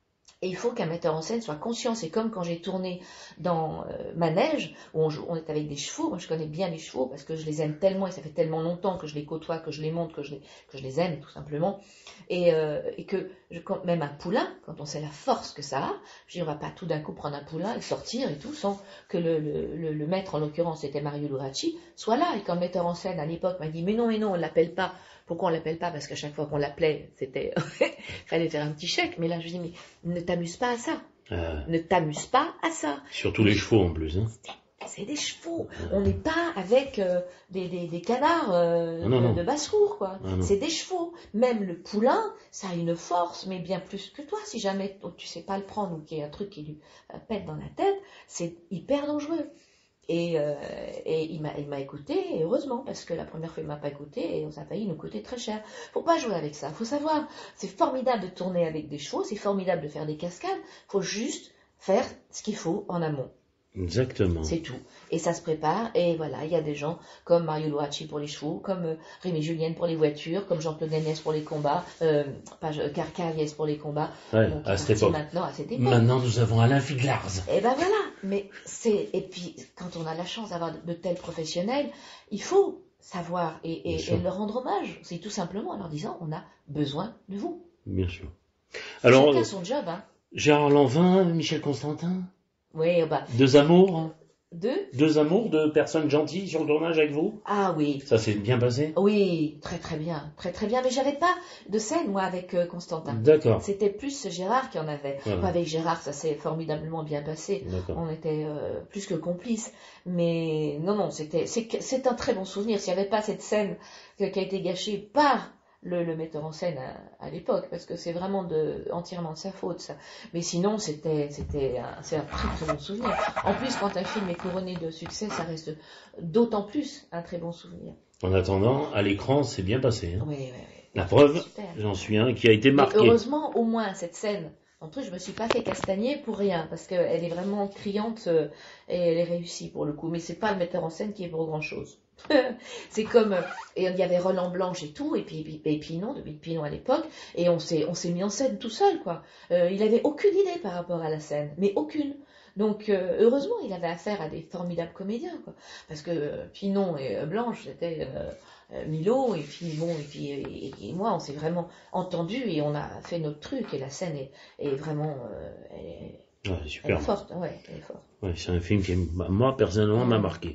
Et il faut qu'un metteur en scène soit conscient. C'est comme quand j'ai tourné dans euh, Manège, où on, joue, on est avec des chevaux. Moi, je connais bien les chevaux parce que je les aime tellement et ça fait tellement longtemps que je les côtoie, que je les monte, que je les, que je les aime, tout simplement. Et, euh, et que je, quand, même un poulain, quand on sait la force que ça a, je dis, on va pas tout d'un coup prendre un poulain et sortir et tout, sans que le, le, le, le maître, en l'occurrence, c'était Mario Luracci, soit là. Et quand le metteur en scène, à l'époque, m'a dit, mais non, mais non, on l'appelle pas. Pourquoi on l'appelle pas? Parce qu'à chaque fois qu'on l'appelait, c'était, fallait faire un petit chèque. Mais là, je dis, mais ne t'amuse pas à ça. Euh, ne t'amuse pas à ça. Surtout les chevaux en plus. Hein. C'est des chevaux. On n'est pas avec euh, des, des, des canards euh, non, de, non. de basse-cour, quoi. Ah, c'est des chevaux. Même le poulain, ça a une force, mais bien plus que toi. Si jamais oh, tu sais pas le prendre ou qu'il y a un truc qui lui euh, pète dans la tête, c'est hyper dangereux. Et, euh, et il m'a, il m'a écouté, et heureusement, parce que la première fois il m'a pas écouté, et ça a failli nous coûter très cher. Faut pas jouer avec ça, faut savoir, c'est formidable de tourner avec des chevaux, c'est formidable de faire des cascades, faut juste faire ce qu'il faut en amont. Exactement. C'est tout. Et ça se prépare, et voilà, il y a des gens comme Mario Luracci pour les chevaux, comme euh, Rémi Julienne pour les voitures, comme Jean-Claude Nénès pour les combats, euh, pas Carcariès pour les combats. Ouais, donc, à cette époque. Maintenant, à cette époque. Maintenant, nous avons Alain Figlars. Et ben voilà. Mais c'est, et puis, quand on a la chance d'avoir de, de tels professionnels, il faut savoir et, et, et leur rendre hommage. C'est tout simplement en leur disant, on a besoin de vous. Bien sûr. Alors, chacun son job, hein. Gérard Lanvin, Michel Constantin. Oui, bah. Deux amours. Deux Deux amours de personnes gentilles sur le tournage avec vous? Ah oui. Ça s'est bien passé? Oui, très très bien, très très bien. Mais j'avais pas de scène, moi, avec euh, Constantin. D'accord. C'était plus Gérard qui en avait. Voilà. Moi, avec Gérard, ça s'est formidablement bien passé. D'accord. On était euh, plus que complices. Mais non, non, c'était, c'est, c'est un très bon souvenir. S'il n'y avait pas cette scène qui a été gâchée par le, le metteur en scène à, à l'époque, parce que c'est vraiment de, entièrement de sa faute, ça. Mais sinon, c'était, c'était un, c'est un très très bon souvenir. En plus, quand un film est couronné de succès, ça reste d'autant plus un très bon souvenir. En attendant, à l'écran, c'est bien passé. Hein. Oui, oui, oui. La preuve, Super. J'en suis un qui a été marqué. Et heureusement, au moins, cette scène, en tout, je me suis pas fait castagner pour rien, parce qu'elle est vraiment criante euh, et elle est réussie pour le coup. Mais c'est pas le metteur en scène qui est pour grand chose. C'est comme, et il y avait Roland Blanche et tout, et puis, et puis, et puis non, depuis Pinon à l'époque, et on s'est, on s'est mis en scène tout seul, quoi. Euh, il avait aucune idée par rapport à la scène, mais aucune. Donc, euh, heureusement, il avait affaire à des formidables comédiens, quoi. Parce que euh, Pinon et euh, Blanche, c'était euh, euh, Milo, et puis bon, et puis et, et moi, on s'est vraiment entendus et on a fait notre truc, et la scène est, est vraiment, euh, elle, est, ouais, super. elle est forte, ouais, elle est forte. Ouais, c'est un film qui, moi, personnellement, m'a marqué.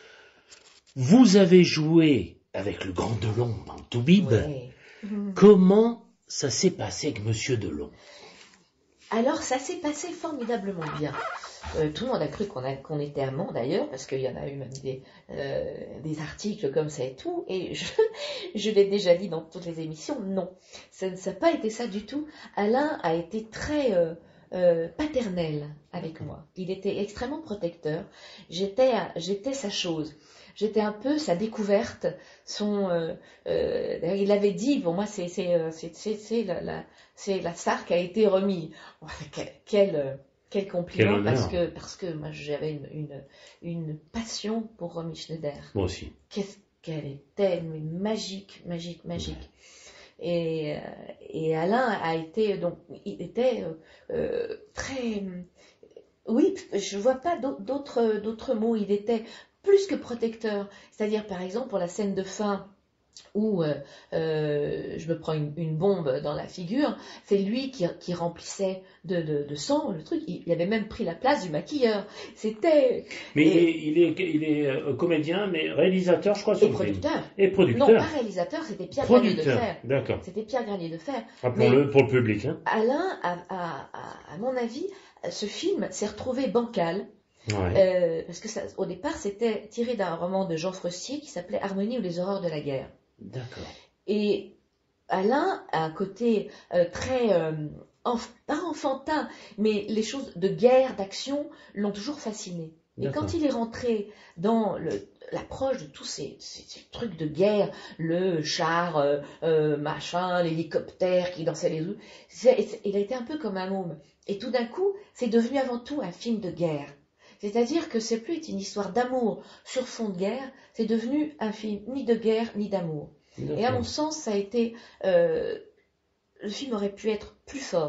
Vous avez joué avec le grand Delon dans Toubib. Ouais. Comment ça s'est passé avec Monsieur Delon? Alors, ça s'est passé formidablement bien. Euh, tout le monde a cru qu'on, a, qu'on était amants d'ailleurs, parce qu'il y en a eu même des, euh, des articles comme ça et tout, et je, je l'ai déjà dit dans toutes les émissions, non. Ça n'a pas été ça du tout. Alain a été très euh, euh, paternel avec moi. Il était extrêmement protecteur. J'étais, j'étais sa chose. J'étais un peu sa découverte, son, euh, euh, il avait dit, pour moi c'est c'est c'est c'est, c'est la, la c'est la star qui a été remise. Quel quel, quel compliment, quel parce que parce que moi j'avais une une une passion pour Romy Schneider. Moi aussi. Qu'est-ce qu'elle était, mais magique, magique, magique. Ouais. Et et Alain a été donc il était euh, très, oui, je vois pas d'autres d'autres mots. Il était plus que protecteur, c'est-à-dire par exemple pour la scène de fin où euh, euh, je me prends une, une bombe dans la figure, c'est lui qui, qui remplissait de, de, de sang le truc, il, il avait même pris la place du maquilleur, c'était... Mais et, il, est, il, est, il est euh, comédien, mais réalisateur je crois. Et producteur. Et producteur. Non, pas réalisateur, c'était Pierre Granier de Fer. D'accord. C'était Pierre Granier de Fer. Rappelons-le pour le public. Hein. Alain, à, à, à, à mon avis, ce film s'est retrouvé bancal. Ouais. Euh, parce que ça, au départ, c'était tiré d'un roman de Jean Frostier qui s'appelait Harmonie ou les horreurs de la guerre. D'accord. Et Alain a un côté euh, très, euh, enf- pas enfantin, mais les choses de guerre, d'action, l'ont toujours fasciné. Et D'accord. quand il est rentré dans le, l'approche de tous ces, ces, ces trucs de guerre, le char, euh, euh, machin, l'hélicoptère qui dansait les eaux, il a été un peu comme un môme. Et tout d'un coup, c'est devenu avant tout un film de guerre. C'est-à-dire que c'est plus une histoire d'amour sur fond de guerre, c'est devenu un film ni de guerre ni d'amour. D'accord. Et à mon sens, ça a été... Euh, le film aurait pu être plus fort.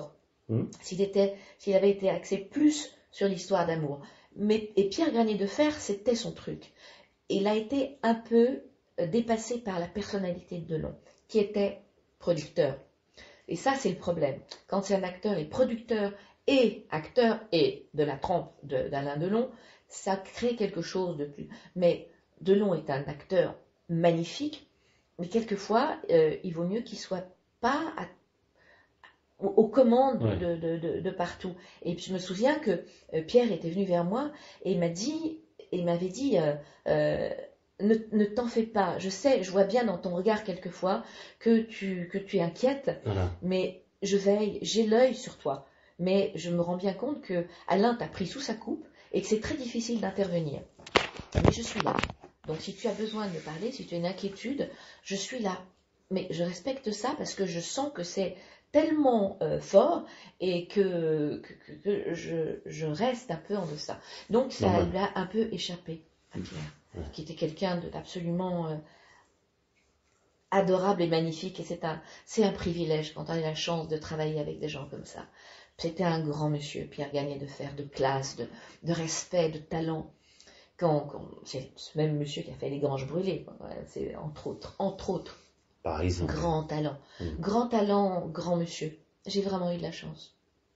Mmh. S'il était, s'il avait été axé plus sur l'histoire d'amour. Mais, et Pierre Granier de Fer, c'était son truc. Il a été un peu dépassé par la personnalité de Delon, qui était producteur. Et ça, c'est le problème. Quand c'est un acteur et producteur et acteur et de la trempe de, d'Alain Delon, ça crée quelque chose de plus. Mais Delon est un acteur magnifique, mais quelquefois, euh, il vaut mieux qu'il soit pas à, aux, aux commandes ouais. de, de, de, de partout. Et puis je me souviens que euh, Pierre était venu vers moi et il m'a dit, il m'avait dit, euh, euh, ne, ne t'en fais pas. Je sais, je vois bien dans ton regard quelquefois que tu, que tu es inquiète, voilà. Mais je veille, j'ai l'œil sur toi. Mais je me rends bien compte que Alain t'a pris sous sa coupe et que c'est très difficile d'intervenir. Mais je suis là. Donc si tu as besoin de me parler, si tu as une inquiétude, je suis là. Mais je respecte ça parce que je sens que c'est tellement euh, fort et que, que, que, que je, je reste un peu en deçà. Donc ça lui a un peu échappé à Pierre, ouais. Qui était quelqu'un d'absolument euh, adorable et magnifique. Et c'est un, c'est un privilège quand on a la chance de travailler avec des gens comme ça. C'était un grand monsieur, Pierre Granier de Fer, de classe, de, de respect, de talent. Quand, quand, c'est ce même monsieur qui a fait Les Granges Brûlées, quoi. C'est entre autres, entre autres. Par exemple. Grand talent. Mmh. Grand talent, grand monsieur. J'ai vraiment eu de la chance.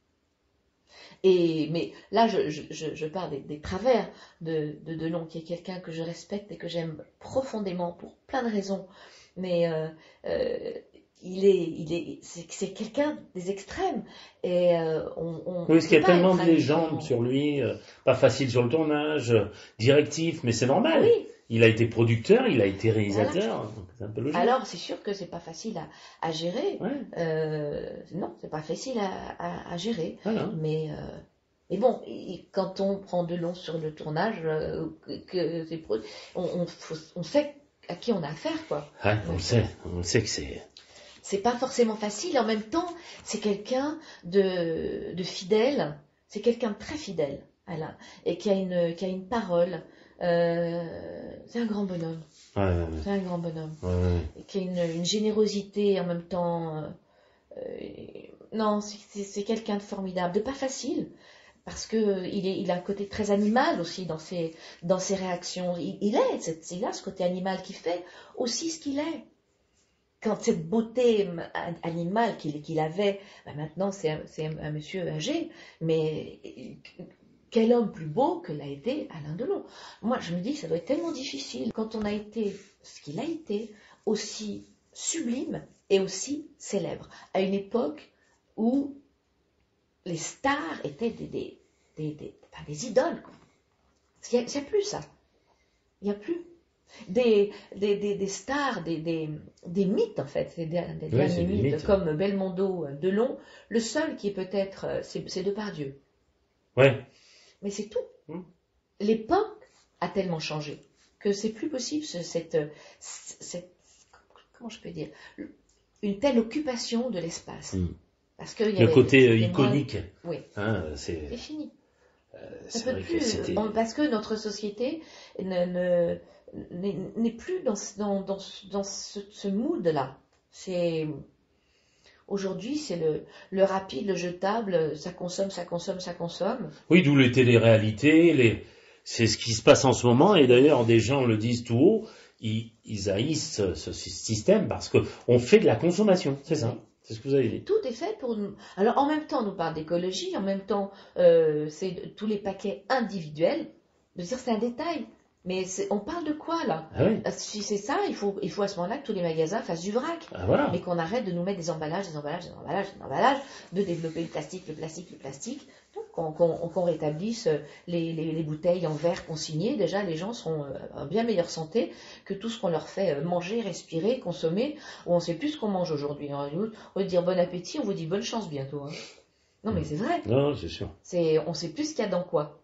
Et, mais là, je, je, je parle des, des travers de, de Delon, qui est quelqu'un que je respecte et que j'aime profondément pour plein de raisons. Mais euh, euh, il est, il est, c'est, c'est quelqu'un des extrêmes. Et euh, on, on oui, parce qu'il y a tellement de légendes sur lui, euh, pas facile sur le tournage, euh, directif, mais c'est normal. Oui. Il a été producteur, il a été réalisateur, voilà. Donc c'est un peu logique. Alors c'est sûr que c'est pas facile à, à gérer. Ouais. Euh, non, c'est pas facile à, à, à gérer. Voilà. Mais euh, mais bon, quand on prend Delon sur le tournage, euh, que, que c'est pro, on, on, on sait à qui on a affaire, quoi. Ouais, on le sait, on sait que c'est. C'est pas forcément facile. En même temps, c'est quelqu'un de, de fidèle. C'est quelqu'un de très fidèle, Alain, et qui a une, qui a une parole. Euh, c'est un grand bonhomme. Ouais, ouais, ouais. C'est un grand bonhomme. Ouais, ouais. Et qui a une, une générosité en même temps. Euh, euh, non, c'est, c'est, c'est quelqu'un de formidable, de pas facile. Parce que euh, il, est, il a un côté très animal aussi dans ses, dans ses réactions. Il, il est, c'est, il a ce côté animal qui fait aussi ce qu'il est. Quand cette beauté animale qu'il, qu'il avait, ben maintenant c'est, un, c'est un, un monsieur âgé, mais quel homme plus beau que l'a été Alain Delon. Moi je me dis que ça doit être tellement difficile quand on a été ce qu'il a été, aussi sublime et aussi célèbre, à une époque où les stars étaient des, des, des, des, enfin, des idoles. Il n'y a, a plus ça. Il n'y a plus. Des, des, des, des stars, des, des, des mythes en fait, des, des oui, derniers mythes, mythes mythes comme Belmondo, Delon. Le seul qui est peut-être, c'est, c'est Depardieu. Ouais. Mais c'est tout. Mmh. L'époque a tellement changé que c'est plus possible ce, cette, cette, comment je peux dire, une telle occupation de l'espace. Mmh. Parce que il y le avait, côté euh, iconique. Oui. Hein, c'est... c'est fini. Euh, Ça c'est peut vrai plus, que c'était... on, parce que notre société ne, ne, n'est, n'est plus dans, dans, dans, dans ce, ce mood-là. C'est, aujourd'hui, c'est le, le rapide, le jetable, ça consomme, ça consomme, ça consomme. Oui, d'où les téléréalités, les... c'est ce qui se passe en ce moment, et d'ailleurs des gens le disent tout haut, ils, ils haïssent ce, ce système parce qu'on fait de la consommation, c'est ça. C'est ce que vous avez dit. Tout est fait pour nous. Alors en même temps, on nous parle d'écologie, en même temps, euh, c'est tous les paquets individuels. Je veux dire, c'est un détail. Mais c'est, on parle de quoi là? Ah oui. Si c'est ça, il faut, il faut à ce moment-là que tous les magasins fassent du vrac. Ah voilà. Mais qu'on arrête de nous mettre des emballages, des emballages, des emballages, des emballages, de développer le plastique, le plastique, le plastique. Donc qu'on, qu'on, qu'on rétablisse les, les, les bouteilles en verre consignées. Déjà, les gens seront en bien meilleure santé que tout ce qu'on leur fait manger, respirer, consommer. Où on ne sait plus ce qu'on mange aujourd'hui. On va dire bon appétit, on vous dit bonne chance bientôt. Hein. Non mais c'est vrai. Non, c'est sûr. C'est, on ne sait plus ce qu'il y a dans quoi.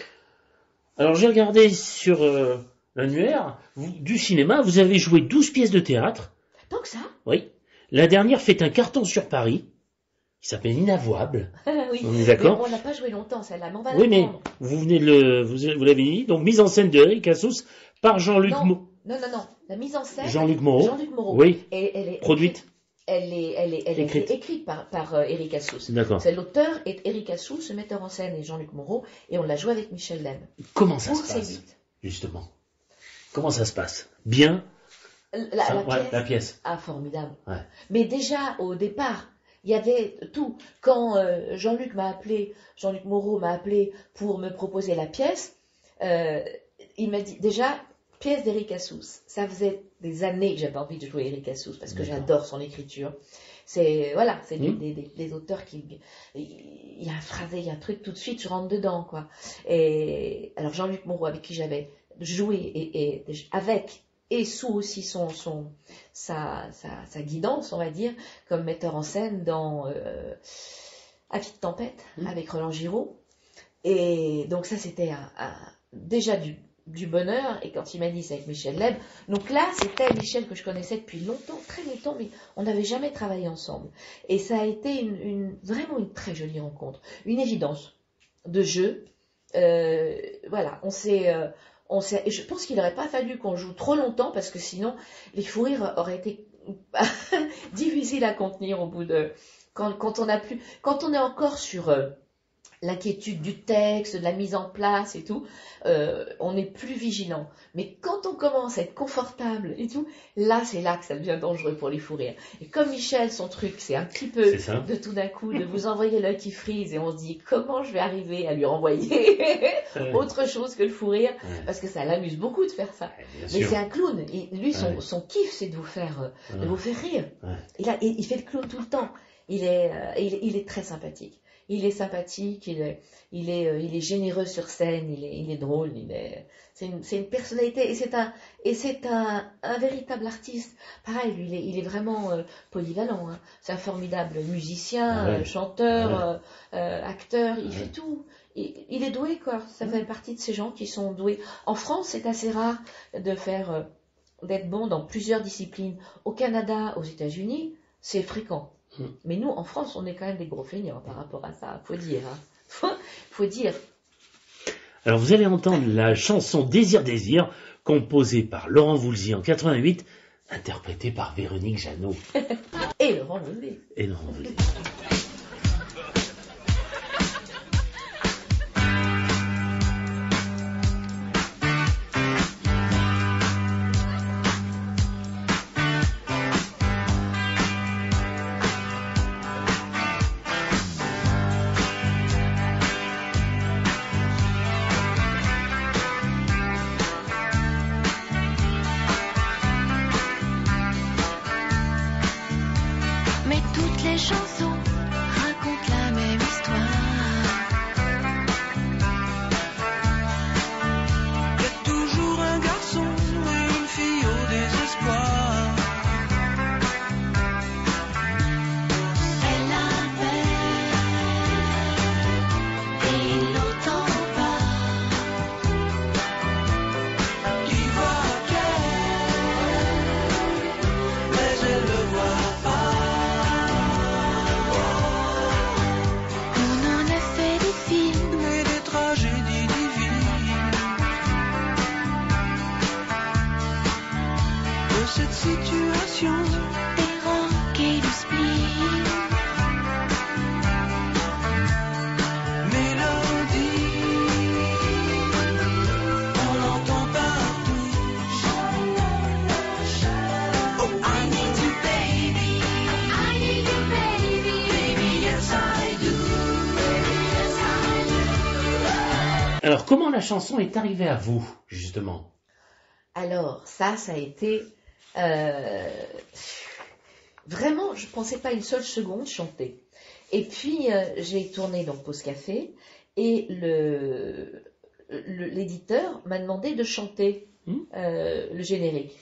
Alors j'ai regardé sur euh, l'annuaire vous, du cinéma, vous avez joué douze pièces de théâtre. Tant que ça? Oui. La dernière fait un carton sur Paris, qui s'appelle Inavouable. Oui. On est d'accord? Mais on n'a pas joué longtemps celle-là, mais on va oui, la mais prendre. vous venez de le, vous, vous l'avez dit, donc mise en scène de Eric Assous par Jean-Luc Non, Moreau. non, non, non, la mise en scène. Jean-Luc Moreau. Jean-Luc Moreau. Oui. Et, elle est Produite. elle, est, elle, est, elle a Écrite. été écrite par, par euh, Eric Assous. D'accord. C'est l'auteur est Eric Assous, le metteur en scène est Jean-Luc Moreau, et on l'a joué avec Michel Leb. Comment ça Pour se ces passe, huit. justement? Comment ça se passe? Bien? La, Ça, la ouais, pièce, la pièce. ah, formidable. Ouais. Mais déjà, au départ, il y avait tout. Quand euh, Jean-Luc m'a appelé, Jean-Luc Moreau m'a appelé pour me proposer la pièce, euh, il m'a dit, déjà, pièce d'Eric Assous. Ça faisait des années que j'avais envie de jouer Eric Assous parce que D'accord. j'adore son écriture. C'est, voilà, c'est Mmh. des, des, des auteurs qui, il y a un phrasé, il y a un truc, tout de suite, je rentre dedans, quoi. Et alors, Jean-Luc Moreau, avec qui j'avais joué et, et avec et sous aussi son, son, sa, sa, sa guidance, on va dire, comme metteur en scène dans euh, Avis de tempête, Mmh. avec Roland Giraud. Et donc ça, c'était un, un, déjà du, du bonheur. Et quand il m'a dit c'est avec Michel Leb, donc là, c'était Michel que je connaissais depuis longtemps, très longtemps, mais on n'avait jamais travaillé ensemble. Et ça a été une, une, vraiment une très jolie rencontre, une évidence de jeu. Euh, voilà, on s'est... Euh, On sait, et je pense qu'il n'aurait pas fallu qu'on joue trop longtemps parce que sinon les fous rires auraient été difficiles à contenir au bout de quand, quand on a plus quand on est encore sur euh, l'inquiétude du texte, de la mise en place et tout, euh, on est plus vigilant. Mais quand on commence à être confortable et tout, là c'est là que ça devient dangereux pour les fous rires. Et comme Michel, son truc, c'est un petit peu de tout d'un coup de vous envoyer l'œil qui frise et on se dit comment je vais arriver à lui renvoyer autre chose que le fou rire, Ouais. parce que ça l'amuse beaucoup de faire ça. Ouais, bien Mais sûr. c'est un clown. Il- lui, son, Ouais. son kiff, c'est de vous faire, euh, de Ouais. vous faire rire. Ouais. Il, a, il, il fait le clown tout le temps. Il est, euh, il, il est très sympathique. Il est sympathique, il est, il est, euh, il est généreux sur scène, il est, il est drôle, il est, c'est une, c'est une personnalité et c'est un, et c'est un, un véritable artiste. Pareil, lui, il est, il est vraiment euh, polyvalent. Hein. C'est un formidable musicien, Ah ouais. euh, chanteur, Ouais. euh, euh, acteur. Il Ouais. fait tout. Il, il est doué, quoi. Ça fait partie de ces gens qui sont doués. En France, c'est assez rare de faire, euh, d'être bon dans plusieurs disciplines. Au Canada, aux États-Unis, c'est fréquent. Mm. Mais nous, en France, on est quand même des gros feignants par rapport à ça. Faut dire. Hein. Faut, faut dire. Alors vous allez entendre la chanson Désir Désir, composée par Laurent Voulzy en quatre-vingt-huit, interprétée par Véronique Jeannot Et Laurent Voulzy. et Laurent Voulzy. Mais toutes les chansons racontent la même histoire. Y a toujours un garçon et une fille au désespoir. Elle l'appelle et il n'entend pas. Il voit qu'elle, mais elle le voit pas. On en a fait des films, Et des tragédies divines de cette situation. des rocs et du spleen. Mélodie, on l'entend partout. Oh, I need you, baby. I need you, baby. Baby, yes I do. Baby, yes I do. Alors comment la chanson est arrivée à vous, justement? Alors, ça, ça a été... euh, vraiment, je ne pensais pas une seule seconde chanter. Et puis, euh, j'ai tourné donc Pause Café, et le, le- l'éditeur m'a demandé de chanter Hmm. euh, le générique.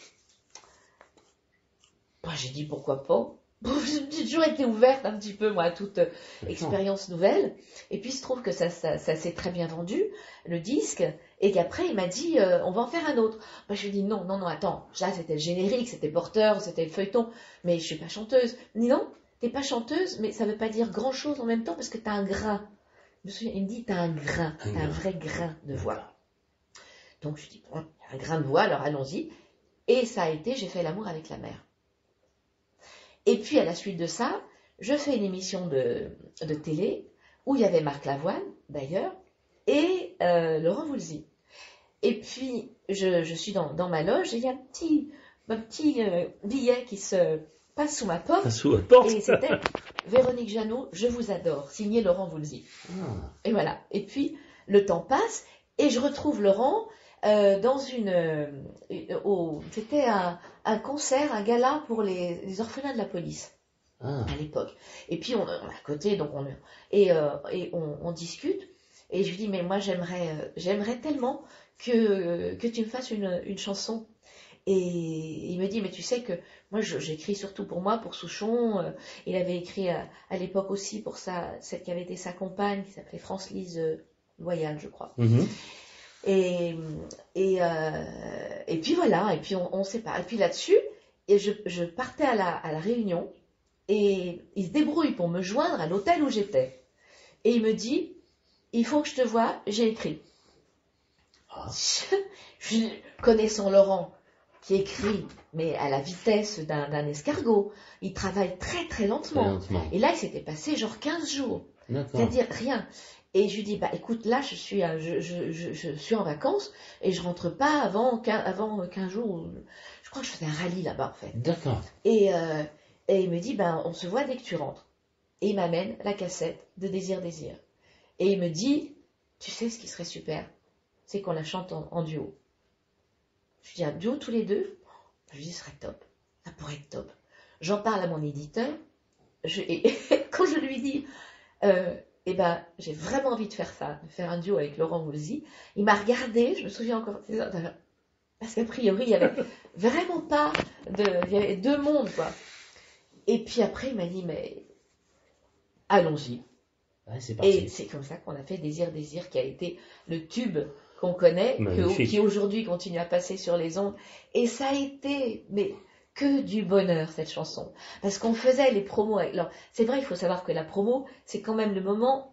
Bah, j'ai dit pourquoi pas. J'ai toujours été ouverte un petit peu, moi, à toute euh, expérience nouvelle. Et puis, il se trouve que ça, ça, ça s'est très bien vendu, le disque, et qu'après, il m'a dit, euh, on va en faire un autre. Bah, je lui ai dit, non, non, non, attends, là, c'était le générique, c'était porteur, c'était le feuilleton, mais je suis pas chanteuse. Il me dit, non, t'es pas chanteuse, mais ça veut pas dire grand-chose en même temps, parce que t'as un grain. Je me souviens, il me dit, t'as un grain, Un t'as un grain. vrai grain de voix. Donc, je dis, bon, un grain de voix, alors allons-y. Et ça a été, j'ai fait l'amour avec la mer. Et puis à la suite de ça, je fais une émission de, de télé où il y avait Marc Lavoine, d'ailleurs, et euh, Laurent Voulzy. Et puis, je, je suis dans, dans ma loge, et il y a un petit, un petit euh, billet qui se passe sous ma porte. Sous la porte. Et c'était Véronique Jeannot, je vous adore, signé Laurent Voulzy. Ah. Et voilà. Et puis, le temps passe, et je retrouve Laurent euh, dans une... Euh, au, c'était un, un concert, un gala pour les, les orphelins de la police. Ah. À l'époque. Et puis on, on est à côté, donc on et, euh, et on, on discute. Et je lui dis mais moi j'aimerais euh, j'aimerais tellement que que tu me fasses une, une chanson. Et il me dit mais tu sais que moi je, j'écris surtout pour moi, pour Souchon. Euh, il avait écrit à, à l'époque aussi pour sa celle qui avait été sa compagne qui s'appelait France-Lise euh, Loyal, je crois. Mm-hmm. Et et euh, et puis voilà. Et puis on, on sépare. Et puis là-dessus et je, je partais à la à la réunion. Et il se débrouille pour me joindre à l'hôtel où j'étais. Et il me dit, il faut que je te voie, j'ai écrit. Ah. Je, je, connaissant Laurent, qui écrit, mais à la vitesse d'un, d'un escargot, il travaille très très lentement. Très lentement. Et là, il s'était passé genre quinze jours. D'accord. C'est-à-dire rien. Et je lui dis, bah écoute, là, je suis, je, je, je, je suis en vacances et je rentre pas avant quinze, avant quinze jours. Je crois que je faisais un rallye là-bas, en fait. D'accord. Et... Euh, Et il me dit, ben, on se voit dès que tu rentres. Et il m'amène la cassette de Désir, Désir. Et il me dit, tu sais ce qui serait super, c'est qu'on la chante en, en duo. Je lui dis, un duo tous les deux? Je lui dis, ce serait top. Ça pourrait être top. J'en parle à mon éditeur. Je, et, et quand je lui dis, euh, eh ben, j'ai vraiment envie de faire ça, de faire un duo avec Laurent Voulzy, il m'a regardé, je me souviens encore, parce qu'a priori, il n'y avait vraiment pas de, il y avait deux mondes, quoi. Et puis après, il m'a dit, mais allons-y. Ouais, c'est parti. Et c'est comme ça qu'on a fait Désir, Désir, qui a été le tube qu'on connaît, que, qui aujourd'hui continue à passer sur les ondes. Et ça a été, mais que du bonheur, cette chanson. Parce qu'on faisait les promos. Avec... Alors, c'est vrai, il faut savoir que la promo, c'est quand même le moment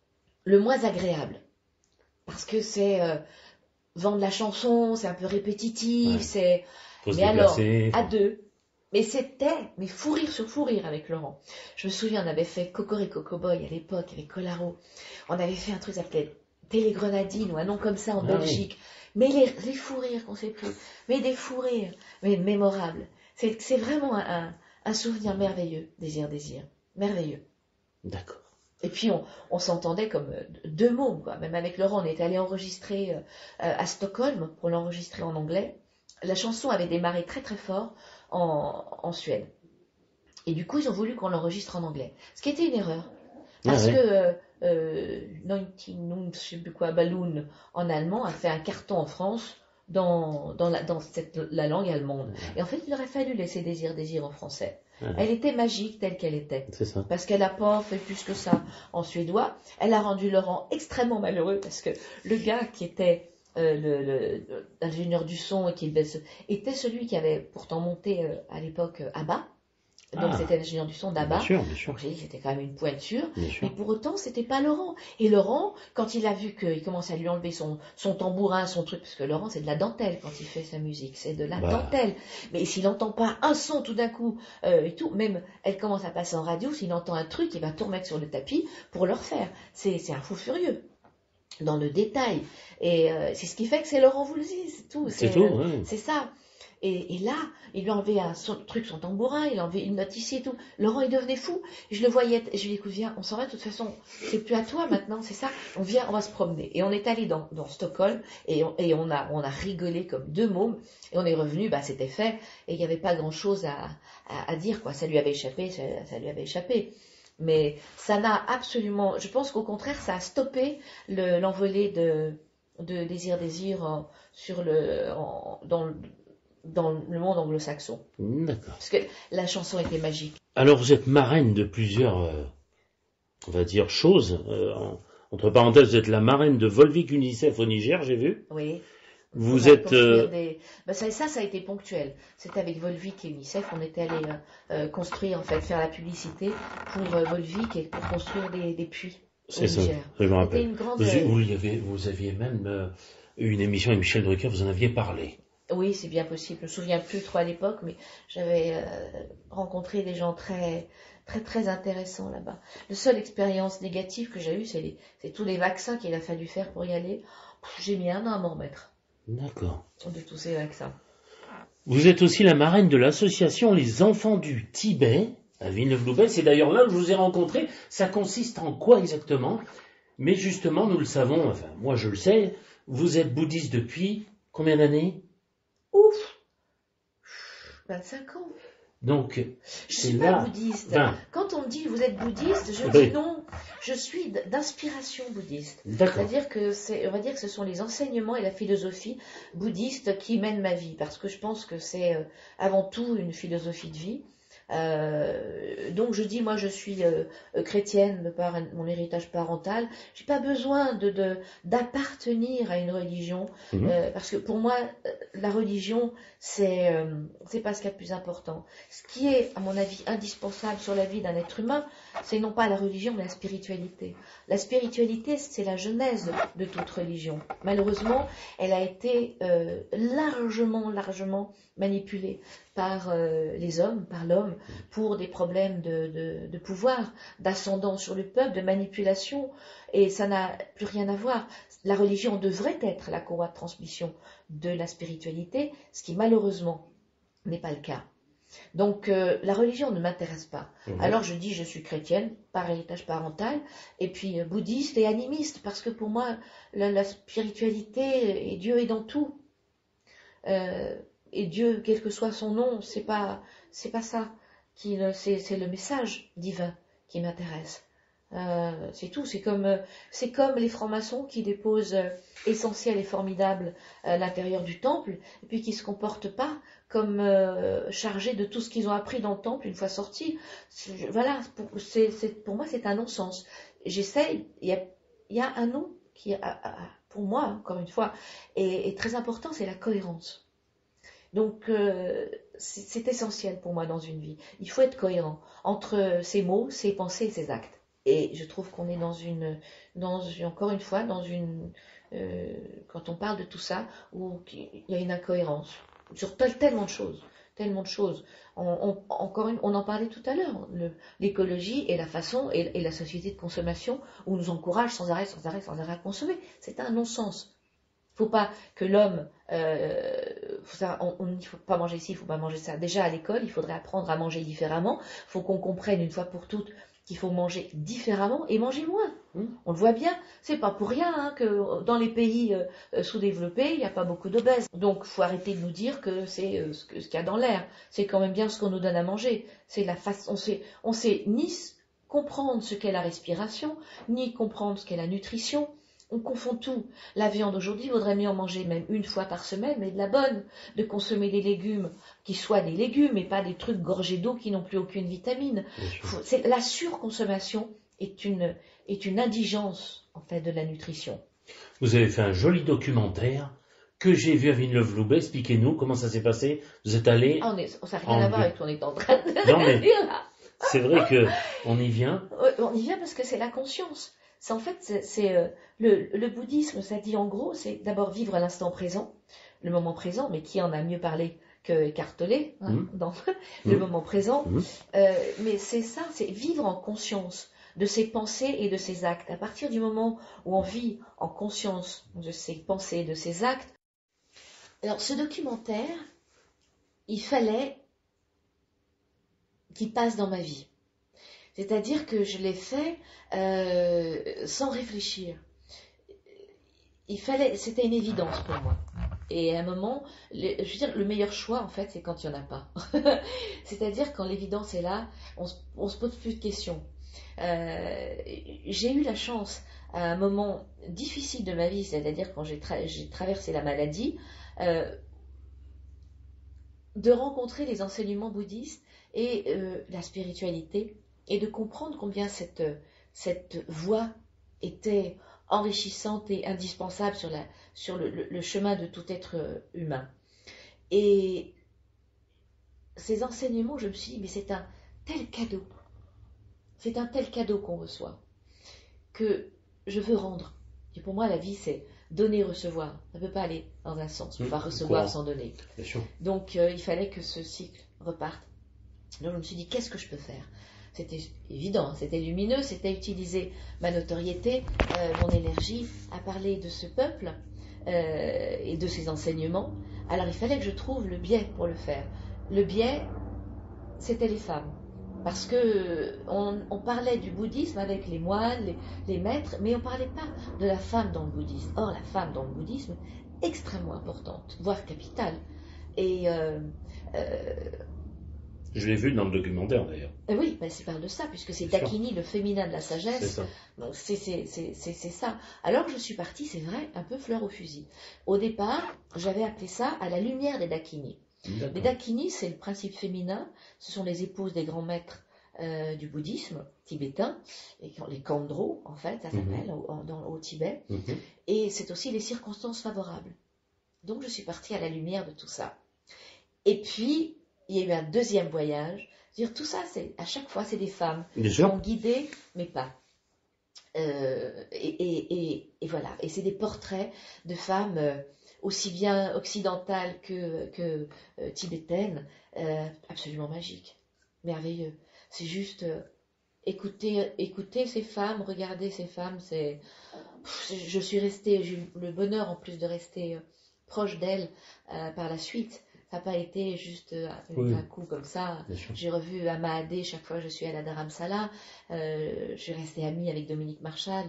le moins agréable. Parce que c'est euh, vendre la chanson, c'est un peu répétitif, ouais. c'est... Faut se mais alors, déplacer, à deux... Mais c'était, mais fou rire sur fou rire avec Laurent. Je me souviens, on avait fait Cocorico Cowboy à l'époque avec Colaro. On avait fait un truc qui s'appelait Télégrenadine ou un nom comme ça en ah Belgique. Oui. Mais les, les fous rires qu'on s'est pris. Mais des fous rires, mais mémorables. C'est, c'est vraiment un, un, un souvenir merveilleux, Désir, Désir. Merveilleux. D'accord. Et puis on, on s'entendait comme deux mots, quoi. Même avec Laurent, on était allé enregistrer euh, à Stockholm pour l'enregistrer en anglais. La chanson avait démarré très très fort. En, en Suède. Et du coup, ils ont voulu qu'on l'enregistre en anglais. Ce qui était une erreur. Parce ah ouais. que euh, euh, neunzehn, je sais plus quoi, Balloon en allemand a fait un carton en France dans, dans, la, dans cette, la langue allemande. Ouais. Et en fait, il aurait fallu laisser Désir, Désir en français. Ouais. Elle était magique telle qu'elle était. C'est ça. Parce qu'elle n'a pas fait plus que ça en suédois. Elle a rendu Laurent extrêmement malheureux parce que le gars qui était... Euh, le, le, l'ingénieur du son et qui était celui qui avait pourtant monté euh, à l'époque euh, ABBA. Donc ah, c'était l'ingénieur du son d'ABBA. Bien sûr, bien sûr. Donc j'ai dit que c'était quand même une pointure. Mais pour autant, c'était pas Laurent. Et Laurent, quand il a vu qu'il commençait à lui enlever son, son tambourin, son truc, parce que Laurent c'est de la dentelle quand il fait sa musique, c'est de la bah. dentelle. Mais s'il n'entend pas un son tout d'un coup euh, et tout, même elle commence à passer en radio, s'il entend un truc, il va tout remettre sur le tapis pour le refaire. C'est, c'est un fou furieux. Dans le détail. Et euh, c'est ce qui fait que c'est Laurent Voulzy, c'est tout. C'est, c'est tout, euh, oui. C'est ça. Et, et là, il lui a enlevé un son, truc, son tambourin, il a enlevé une note ici et tout. Laurent, il devenait fou. Je le voyais, je lui ai dit, écoute, viens, on s'en va, de toute façon, c'est plus à toi maintenant, c'est ça. On vient, on va se promener. Et on est allé dans, dans Stockholm, et, on, et on, a, on a rigolé comme deux mômes, et on est revenu, bah, c'était fait, et il n'y avait pas grand chose à, à, à dire, quoi. Ça lui avait échappé, ça, ça lui avait échappé. Mais ça n'a absolument... Je pense qu'au contraire, ça a stoppé le, l'envolée de, de Désir, Désir en, sur le, en, dans, le, dans le monde anglo-saxon. D'accord. Parce que la chanson était magique. Alors, vous êtes marraine de plusieurs, euh, on va dire, choses. Euh, en, entre parenthèses, vous êtes la marraine de Volvic UNICEF au Niger, j'ai vu. Oui. Vous êtes... Euh... Des... Ben ça, ça, ça a été ponctuel. C'était avec Volvic et UNICEF. On était allé euh, construire, en fait, faire la publicité pour euh, Volvic et pour construire des, des puits C'est ça, Niger. je me rappelle. Une grande... Vous, vous, y avez, vous aviez même euh, eu une émission avec Michel Drucker, vous en aviez parlé. Oui, c'est bien possible. Je me souviens plus trop à l'époque, mais j'avais euh, rencontré des gens très, très, très intéressants là-bas. La seule expérience négative que j'ai eue, c'est, les, c'est tous les vaccins qu'il a fallu faire pour y aller. Pff, j'ai mis un an à m'en remettre D'accord. de tous ces vaccins. Vous êtes aussi la marraine de l'association Les Enfants du Tibet à Villeneuve-Loubet. C'est d'ailleurs là où je vous ai rencontré. Ça consiste en quoi exactement? Mais justement, nous le savons, enfin moi je le sais, vous êtes bouddhiste depuis combien d'années? Ouf, vingt-cinq ans. Donc, Je c'est suis pas là. bouddhiste. vingt. Quand on me dit vous êtes bouddhiste, je Oui. dis non. Je suis d- d'inspiration bouddhiste. D'accord. C'est-à-dire que c'est, on va dire que ce sont les enseignements et la philosophie bouddhiste qui mènent ma vie, parce que je pense que c'est euh, avant tout une philosophie de vie. Euh, donc je dis moi je suis euh, euh, chrétienne de par mon héritage parental. J'ai pas besoin de, de d'appartenir à une religion Mhm. euh, parce que pour moi euh, la religion c'est euh, c'est pas ce qu'il y a de plus important. Ce qui est à mon avis indispensable sur la vie d'un être humain, c'est non pas la religion mais la spiritualité. La spiritualité c'est la genèse de toute religion. Malheureusement, elle a été euh, largement largement manipulée par euh, les hommes, par l'homme, pour des problèmes de, de, de pouvoir, d'ascendant sur le peuple, de manipulation, et ça n'a plus rien à voir. La religion devrait être la courroie de transmission de la spiritualité, ce qui malheureusement n'est pas le cas. Donc euh, la religion ne m'intéresse pas. Mhm. Alors je dis je suis chrétienne par héritage parental et puis euh, bouddhiste et animiste parce que pour moi la, la spiritualité et Dieu est dans tout. Euh, et Dieu, quel que soit son nom, c'est pas c'est pas ça qui le- c'est c'est le message divin qui m'intéresse. Euh, c'est tout. C'est comme euh, c'est comme les francs-maçons qui déposent euh, essentiel et formidable à l'intérieur du temple et puis qui se comportent pas comme euh, chargés de tout ce qu'ils ont appris dans le temple une fois sortis. C'est- je- Voilà. Pour, c'est, c'est- pour moi, c'est un non-sens. J'essaye. Il y a il y a un nom qui, a- a- a- pour moi, encore une fois, est, est très important. C'est la cohérence. Donc, euh, c'est c'est essentiel pour moi dans une vie. Il faut être cohérent entre ses mots, ses pensées et ses actes. Et je trouve qu'on est dans une, dans une- encore une fois, dans une, euh, quand on parle de tout ça, où il y a une incohérence sur tel- tellement de choses, tellement de choses. On, on- encore une, on en parlait tout à l'heure, le- l'écologie et la façon et, et la société de consommation où on nous encourage sans arrêt, sans arrêt, sans arrêt à consommer. C'est un non-sens. Il ne faut pas que l'homme, euh, faut ça, on, on, il faut pas manger ci, il faut pas manger ça. Déjà à l'école, il faudrait apprendre à manger différemment. Il faut qu'on comprenne une fois pour toutes qu'il faut manger différemment et manger moins. Mmh. On le voit bien. C'est pas pour rien hein, que dans les pays euh, sous-développés, il n'y a pas beaucoup d'obèses. Donc, il faut arrêter de nous dire que c'est euh, ce, que- ce qu'il y a dans l'air. C'est quand même bien ce qu'on nous donne à manger. C'est la face. On sait, on sait ni s- comprendre ce qu'est la respiration, ni comprendre ce qu'est la nutrition. On confond tout. La viande aujourd'hui, il vaudrait mieux en manger même une fois par semaine, mais de la bonne, de consommer des légumes qui soient des légumes et pas des trucs gorgés d'eau qui n'ont plus aucune vitamine. Bien sûr. Faut- c'est, la surconsommation est une, est une indigence en fait de la nutrition. Vous avez fait un joli documentaire que j'ai vu à Villeneuve-Loubet. Expliquez-nous comment ça s'est passé. Vous êtes allé. Ah, on est, ça n'a En rien à voir deux. avec ce qu'on est en train de Non, mais- dire là. C'est vrai que on y vient. Ouais, on y vient parce que c'est la conscience. C'est en fait, c'est, c'est, euh, le, le bouddhisme, ça dit en gros, c'est d'abord vivre à l'instant présent, le moment présent, mais qui en a mieux parlé que Eckhart Tolle, hein, Mhm. dans le Mhm. moment présent. Mhm. Euh, mais c'est ça, c'est vivre en conscience de ses pensées et de ses actes. À partir du moment où on vit en conscience de ses pensées et de ses actes, alors ce documentaire, il fallait qu'il passe dans ma vie. C'est-à-dire que je l'ai fait euh, sans réfléchir. Il fallait, c'était une évidence pour moi. Et à un moment, le, je veux dire, le meilleur choix, en fait, c'est quand il n'y en a pas. C'est-à-dire quand l'évidence est là, on se, on se pose plus de questions. Euh, j'ai eu la chance, à un moment difficile de ma vie, c'est-à-dire quand j'ai, tra- j'ai traversé la maladie, euh, de rencontrer les enseignements bouddhistes et euh, la spiritualité, et de comprendre combien cette, cette voie était enrichissante et indispensable sur, la, sur le, le, le chemin de tout être humain. Et ces enseignements, je me suis dit, mais c'est un tel cadeau, c'est un tel cadeau qu'on reçoit, que je veux rendre. Et pour moi, la vie, c'est donner, recevoir. Ça ne peut pas aller dans un sens. On ne peut pas Mmh, recevoir courant. sans donner. Bien sûr. Donc euh, il fallait que ce cycle reparte. Donc je me suis dit, qu'est-ce que je peux faire? C'était évident, c'était lumineux, c'était utiliser ma notoriété, euh, mon énergie à parler de ce peuple euh, et de ses enseignements. Alors il fallait que je trouve le biais pour le faire. Le biais, c'était les femmes. Parce que on, on parlait du bouddhisme avec les moines, les, les maîtres, mais on ne parlait pas de la femme dans le bouddhisme. Or, la femme dans le bouddhisme est extrêmement importante, voire capitale. Et euh, euh, Je l'ai vu dans le documentaire d'ailleurs. euh, oui, ben, c'est parle de ça, puisque c'est Bien sûr. Dakini, le féminin de la C'est sagesse. ça. Donc c'est c'est- c'est- c'est- c'est ça. Alors je suis partie, c'est vrai, un peu fleur au fusil. Au départ, j'avais appelé ça à la lumière des Dakini. Les D'accord. Dakini, c'est le principe féminin, ce sont les épouses des grands maîtres euh, du bouddhisme tibétain, et les Kandro, en fait, ça s'appelle, Mhm. au, en- dans- au Tibet, Mhm. et c'est aussi les circonstances favorables. Donc je suis partie à la lumière de tout ça. Et puis, il y a eu un deuxième voyage. Dire tout ça, c'est à chaque fois, c'est des femmes Bien qui sûr. ont guidé mes pas. Euh, et, et- et- et voilà. Et c'est des portraits de femmes euh, aussi bien occidentales que, que euh, tibétaines, euh, absolument magiques, merveilleux. C'est juste euh, écouter, écouter ces femmes, regarder ces femmes. C'est, pff, je suis restée, j'ai eu le bonheur en plus de rester euh, proche d'elles euh, par la suite. Ça n'a pas été juste euh, Oui. un coup comme ça. Bien sûr. J'ai revu Amahadé chaque fois que je suis à la Dharamsala. Euh, je suis restée amie avec Dominique Marchal,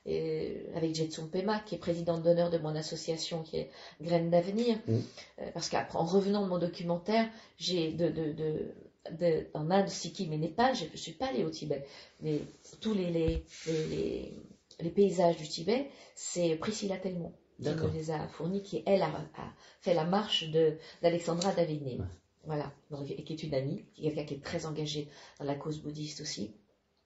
et avec Jetsun Pema, qui est présidente d'honneur de mon association qui est Graines d'Avenir. Mm. Euh, parce qu'en revenant de mon documentaire, j'ai de, de, de, de- en Inde, Sikkim et Népal, je ne suis pas allée au Tibet. Mais tous les, les, les, les, les paysages du Tibet, c'est Priscilla Telmont qui D'accord. me les a fournis, qui elle a, a fait la marche de- d'Alexandra Davidné. Ouais. Voilà, donc, et qui est une amie, qui est quelqu'un qui est très engagé dans la cause bouddhiste aussi.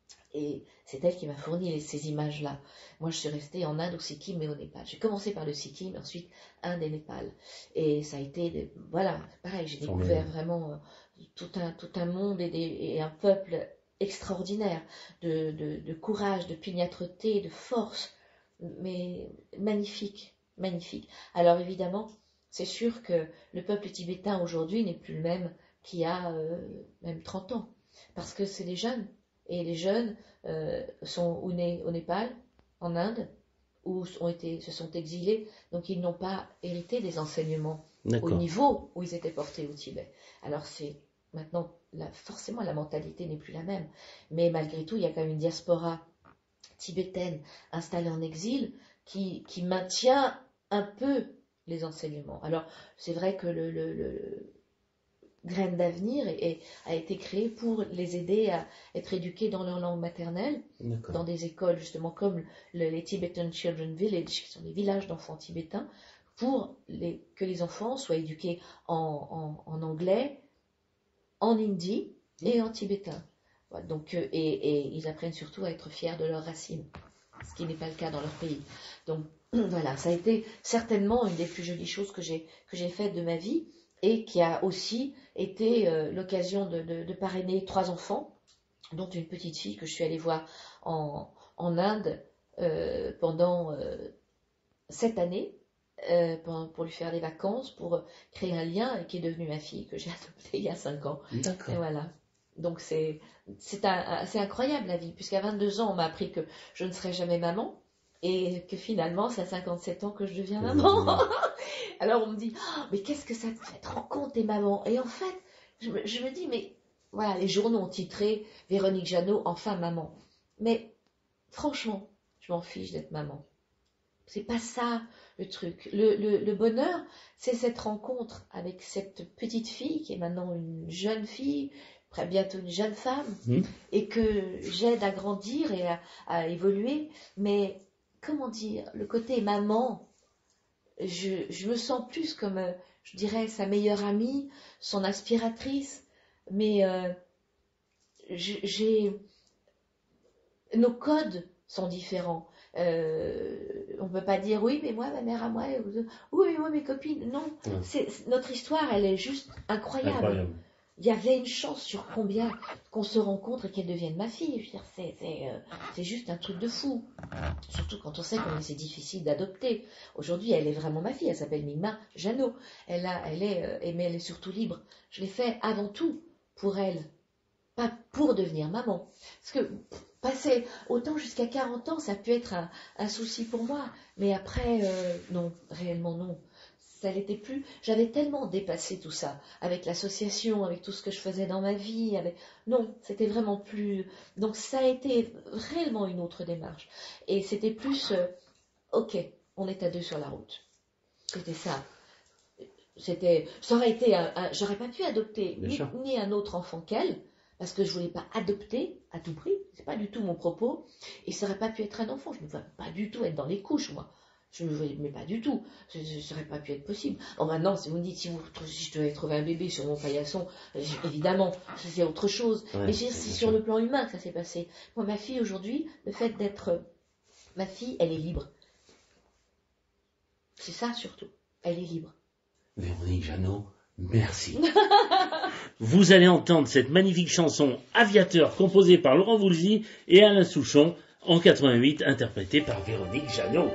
Et c'est elle qui m'a fourni les- ces images-là. Moi, je suis restée en Inde, au Sikkim et au Népal. J'ai commencé par le Sikkim, ensuite Inde et Népal. Et ça a été, des- voilà, pareil, j'ai Formidable. découvert vraiment euh, tout un, tout un monde et, des- et un peuple extraordinaire de, de, de courage, de opiniâtreté, de force, mais magnifique, magnifique. Alors évidemment, c'est sûr que le peuple tibétain aujourd'hui n'est plus le même qu'il y a euh, même trente ans, parce que c'est les jeunes, et les jeunes euh, sont ou nés au Népal, en Inde, ou ont été, se sont exilés, donc ils n'ont pas hérité des enseignements au D'accord. niveau où ils étaient portés au Tibet. Alors c'est maintenant, la- forcément la mentalité n'est plus la même, mais malgré tout, il y a quand même une diaspora tibétaine installée en exil qui, qui maintient un peu les enseignements. Alors c'est vrai que le, le, le Graines d'Avenir est- est- a été créé pour les aider à être éduqués dans leur langue maternelle, dans D'accord. des écoles justement comme le- les Tibetan Children Village, qui sont des villages d'enfants tibétains, pour les- que les enfants soient éduqués en, en- en anglais, en hindi et en tibétain. Voilà, donc, euh, et, et ils apprennent surtout à être fiers de leurs racines, ce qui n'est pas le cas dans leur pays. Donc voilà, ça a été certainement une des plus jolies choses que j'ai que j'ai faites de ma vie, et qui a aussi été euh, l'occasion de, de- de parrainer trois enfants, dont une petite fille que je suis allée voir en, en Inde euh, pendant euh, sept années, euh, pour, pour lui faire des vacances, pour créer un lien, et qui est devenue ma fille, que j'ai adoptée il y a cinq ans. D'accord. Et voilà. Donc c'est c'est un- un- c'est incroyable la vie, puisqu'à vingt-deux ans, on m'a appris que je ne serais jamais maman, et que finalement, c'est à cinquante-sept ans que je deviens maman. Alors on me dit, ah, mais qu'est-ce que ça te fait? Te rends compte, t'es maman? Et en fait, je me, je me dis, mais voilà, les journaux ont titré Véronique Jeannot, enfin maman. Mais franchement, je m'en fiche d'être maman. C'est pas ça le truc. Le, le- le bonheur, c'est cette rencontre avec cette petite fille qui est maintenant une jeune fille, après bientôt une jeune femme, Mhm. et que j'aide à grandir et à, à évoluer. Mais comment dire, le côté maman, je, je me sens plus comme, euh, je dirais, sa meilleure amie, son aspiratrice, mais euh, je- j'ai nos codes sont différents. Euh, on ne peut pas dire oui, mais moi, ma mère à moi, ou- oui, mais moi, mes copines. Non, Ouais. c'est, c'est- notre histoire, elle est juste incroyable. Incroyable. il y avait une chance sur combien qu'on se rencontre et qu'elle devienne ma fille. Je veux dire, c'est, c'est, euh, c'est juste un truc de fou. Surtout quand on sait combien c'est difficile d'adopter. Aujourd'hui, elle est vraiment ma fille. Elle s'appelle Mima Jeannot. Elle, a, elle est, euh, mais elle est surtout libre. Je l'ai fait avant tout pour elle, pas pour devenir maman. Parce que passer autant jusqu'à quarante ans, ça peut être un, un souci pour moi. Mais après, euh, non, réellement non. Ça l'était plus. J'avais tellement dépassé tout ça, avec l'association, avec tout ce que je faisais dans ma vie. Avec... Non, c'était vraiment plus... Donc ça a été réellement une autre démarche. Et c'était plus, euh, ok, on est à deux sur la route. C'était ça. C'était, ça aurait été, un, un, j'aurais pas pu adopter ni, ni un autre enfant qu'elle, parce que je voulais pas adopter à tout prix. C'est pas du tout mon propos. Et ça aurait pas pu être un enfant. Je ne veux pas du tout être dans les couches, moi. Je ne voulais, mais pas du tout. Ça n'aurait pas pu être possible. Bon, maintenant, si vous me dites, si, vous, si je devais trouver un bébé sur mon paillasson, évidemment, c'est autre chose. Ouais, mais c'est sur le plan humain que ça s'est passé. Moi, ma fille, aujourd'hui, le fait d'être... Ma fille, elle est libre. C'est ça, surtout. Elle est libre. Véronique Jeannot, merci. Vous allez entendre cette magnifique chanson Aviateur, composée par Laurent Voulzy et Alain Souchon, en quatre-vingt-huit, interprétée par Véronique Jeannot.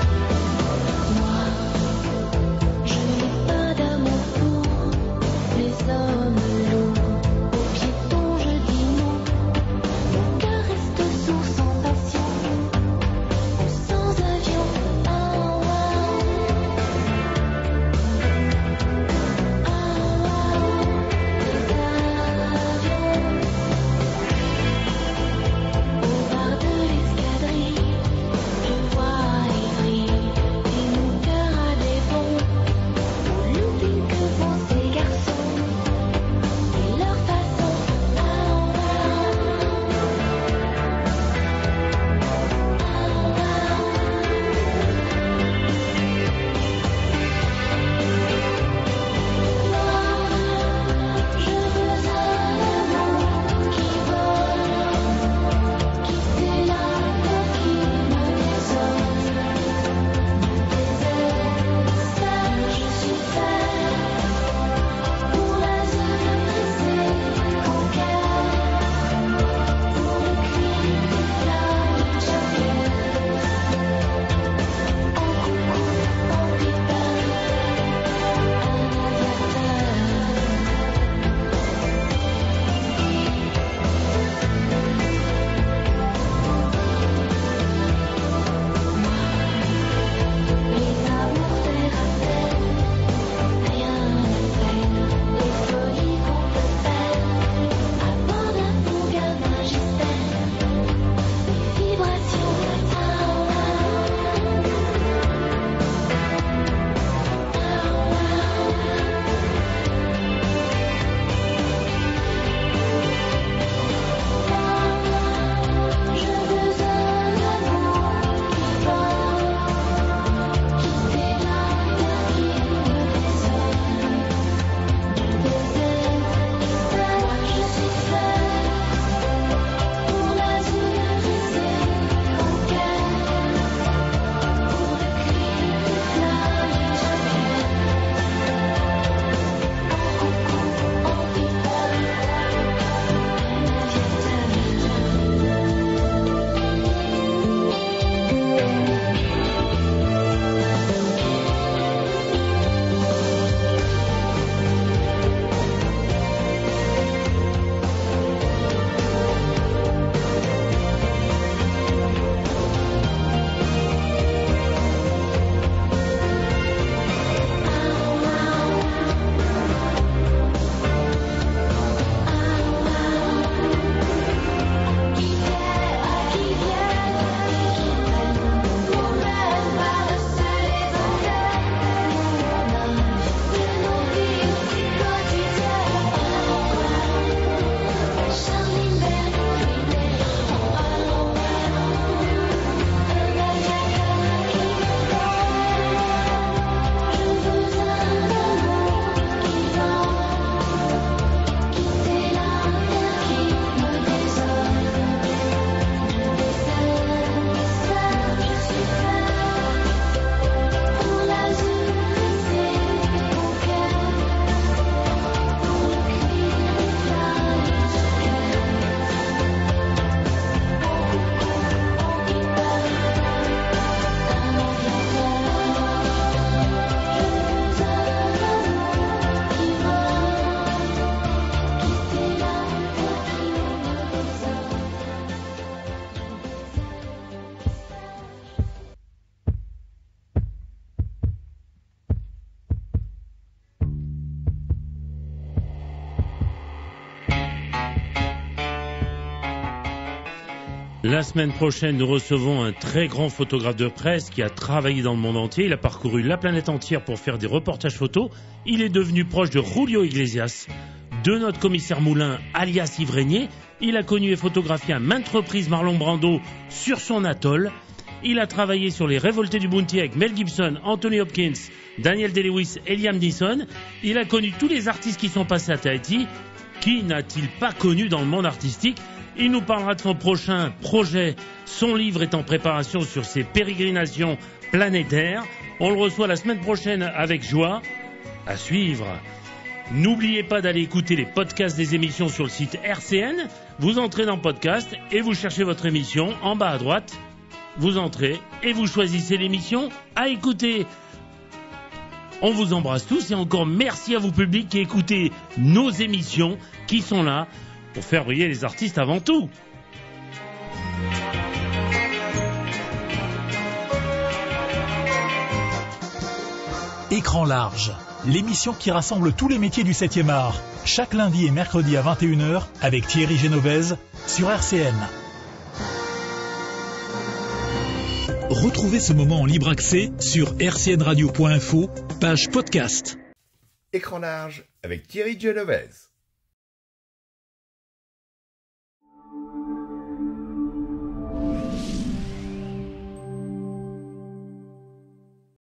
Je n'ai pas d'amour fou, les La semaine prochaine, nous recevons un très grand photographe de presse qui a travaillé dans le monde entier. Il a parcouru la planète entière pour faire des reportages photos. Il est devenu proche de Julio Iglesias, de notre commissaire Moulin, alias Yves Régnier. Il a connu et photographié à maintes reprises Marlon Brando sur son atoll. Il a travaillé sur les révoltés du Bounty avec Mel Gibson, Anthony Hopkins, Daniel Day-Lewis et Liam Neeson. Il a connu tous les artistes qui sont passés à Tahiti. Qui n'a-t-il pas connu dans le monde artistique ? Il nous parlera de son prochain projet. Son livre est en préparation sur ses pérégrinations planétaires. On le reçoit la semaine prochaine avec joie. À suivre. N'oubliez pas d'aller écouter les podcasts des émissions sur le site R C N. Vous entrez dans Podcast et vous cherchez votre émission en bas à droite. Vous entrez et vous choisissez l'émission à écouter. On vous embrasse tous et encore merci à vous public qui écoutez nos émissions qui sont là pour faire briller les artistes avant tout. Écran large, l'émission qui rassemble tous les métiers du septième art, chaque lundi et mercredi à vingt et une heures avec Thierry Genovese sur R C N. Retrouvez ce moment en libre accès sur r c n radio point info, page podcast. Écran large avec Thierry Genovese.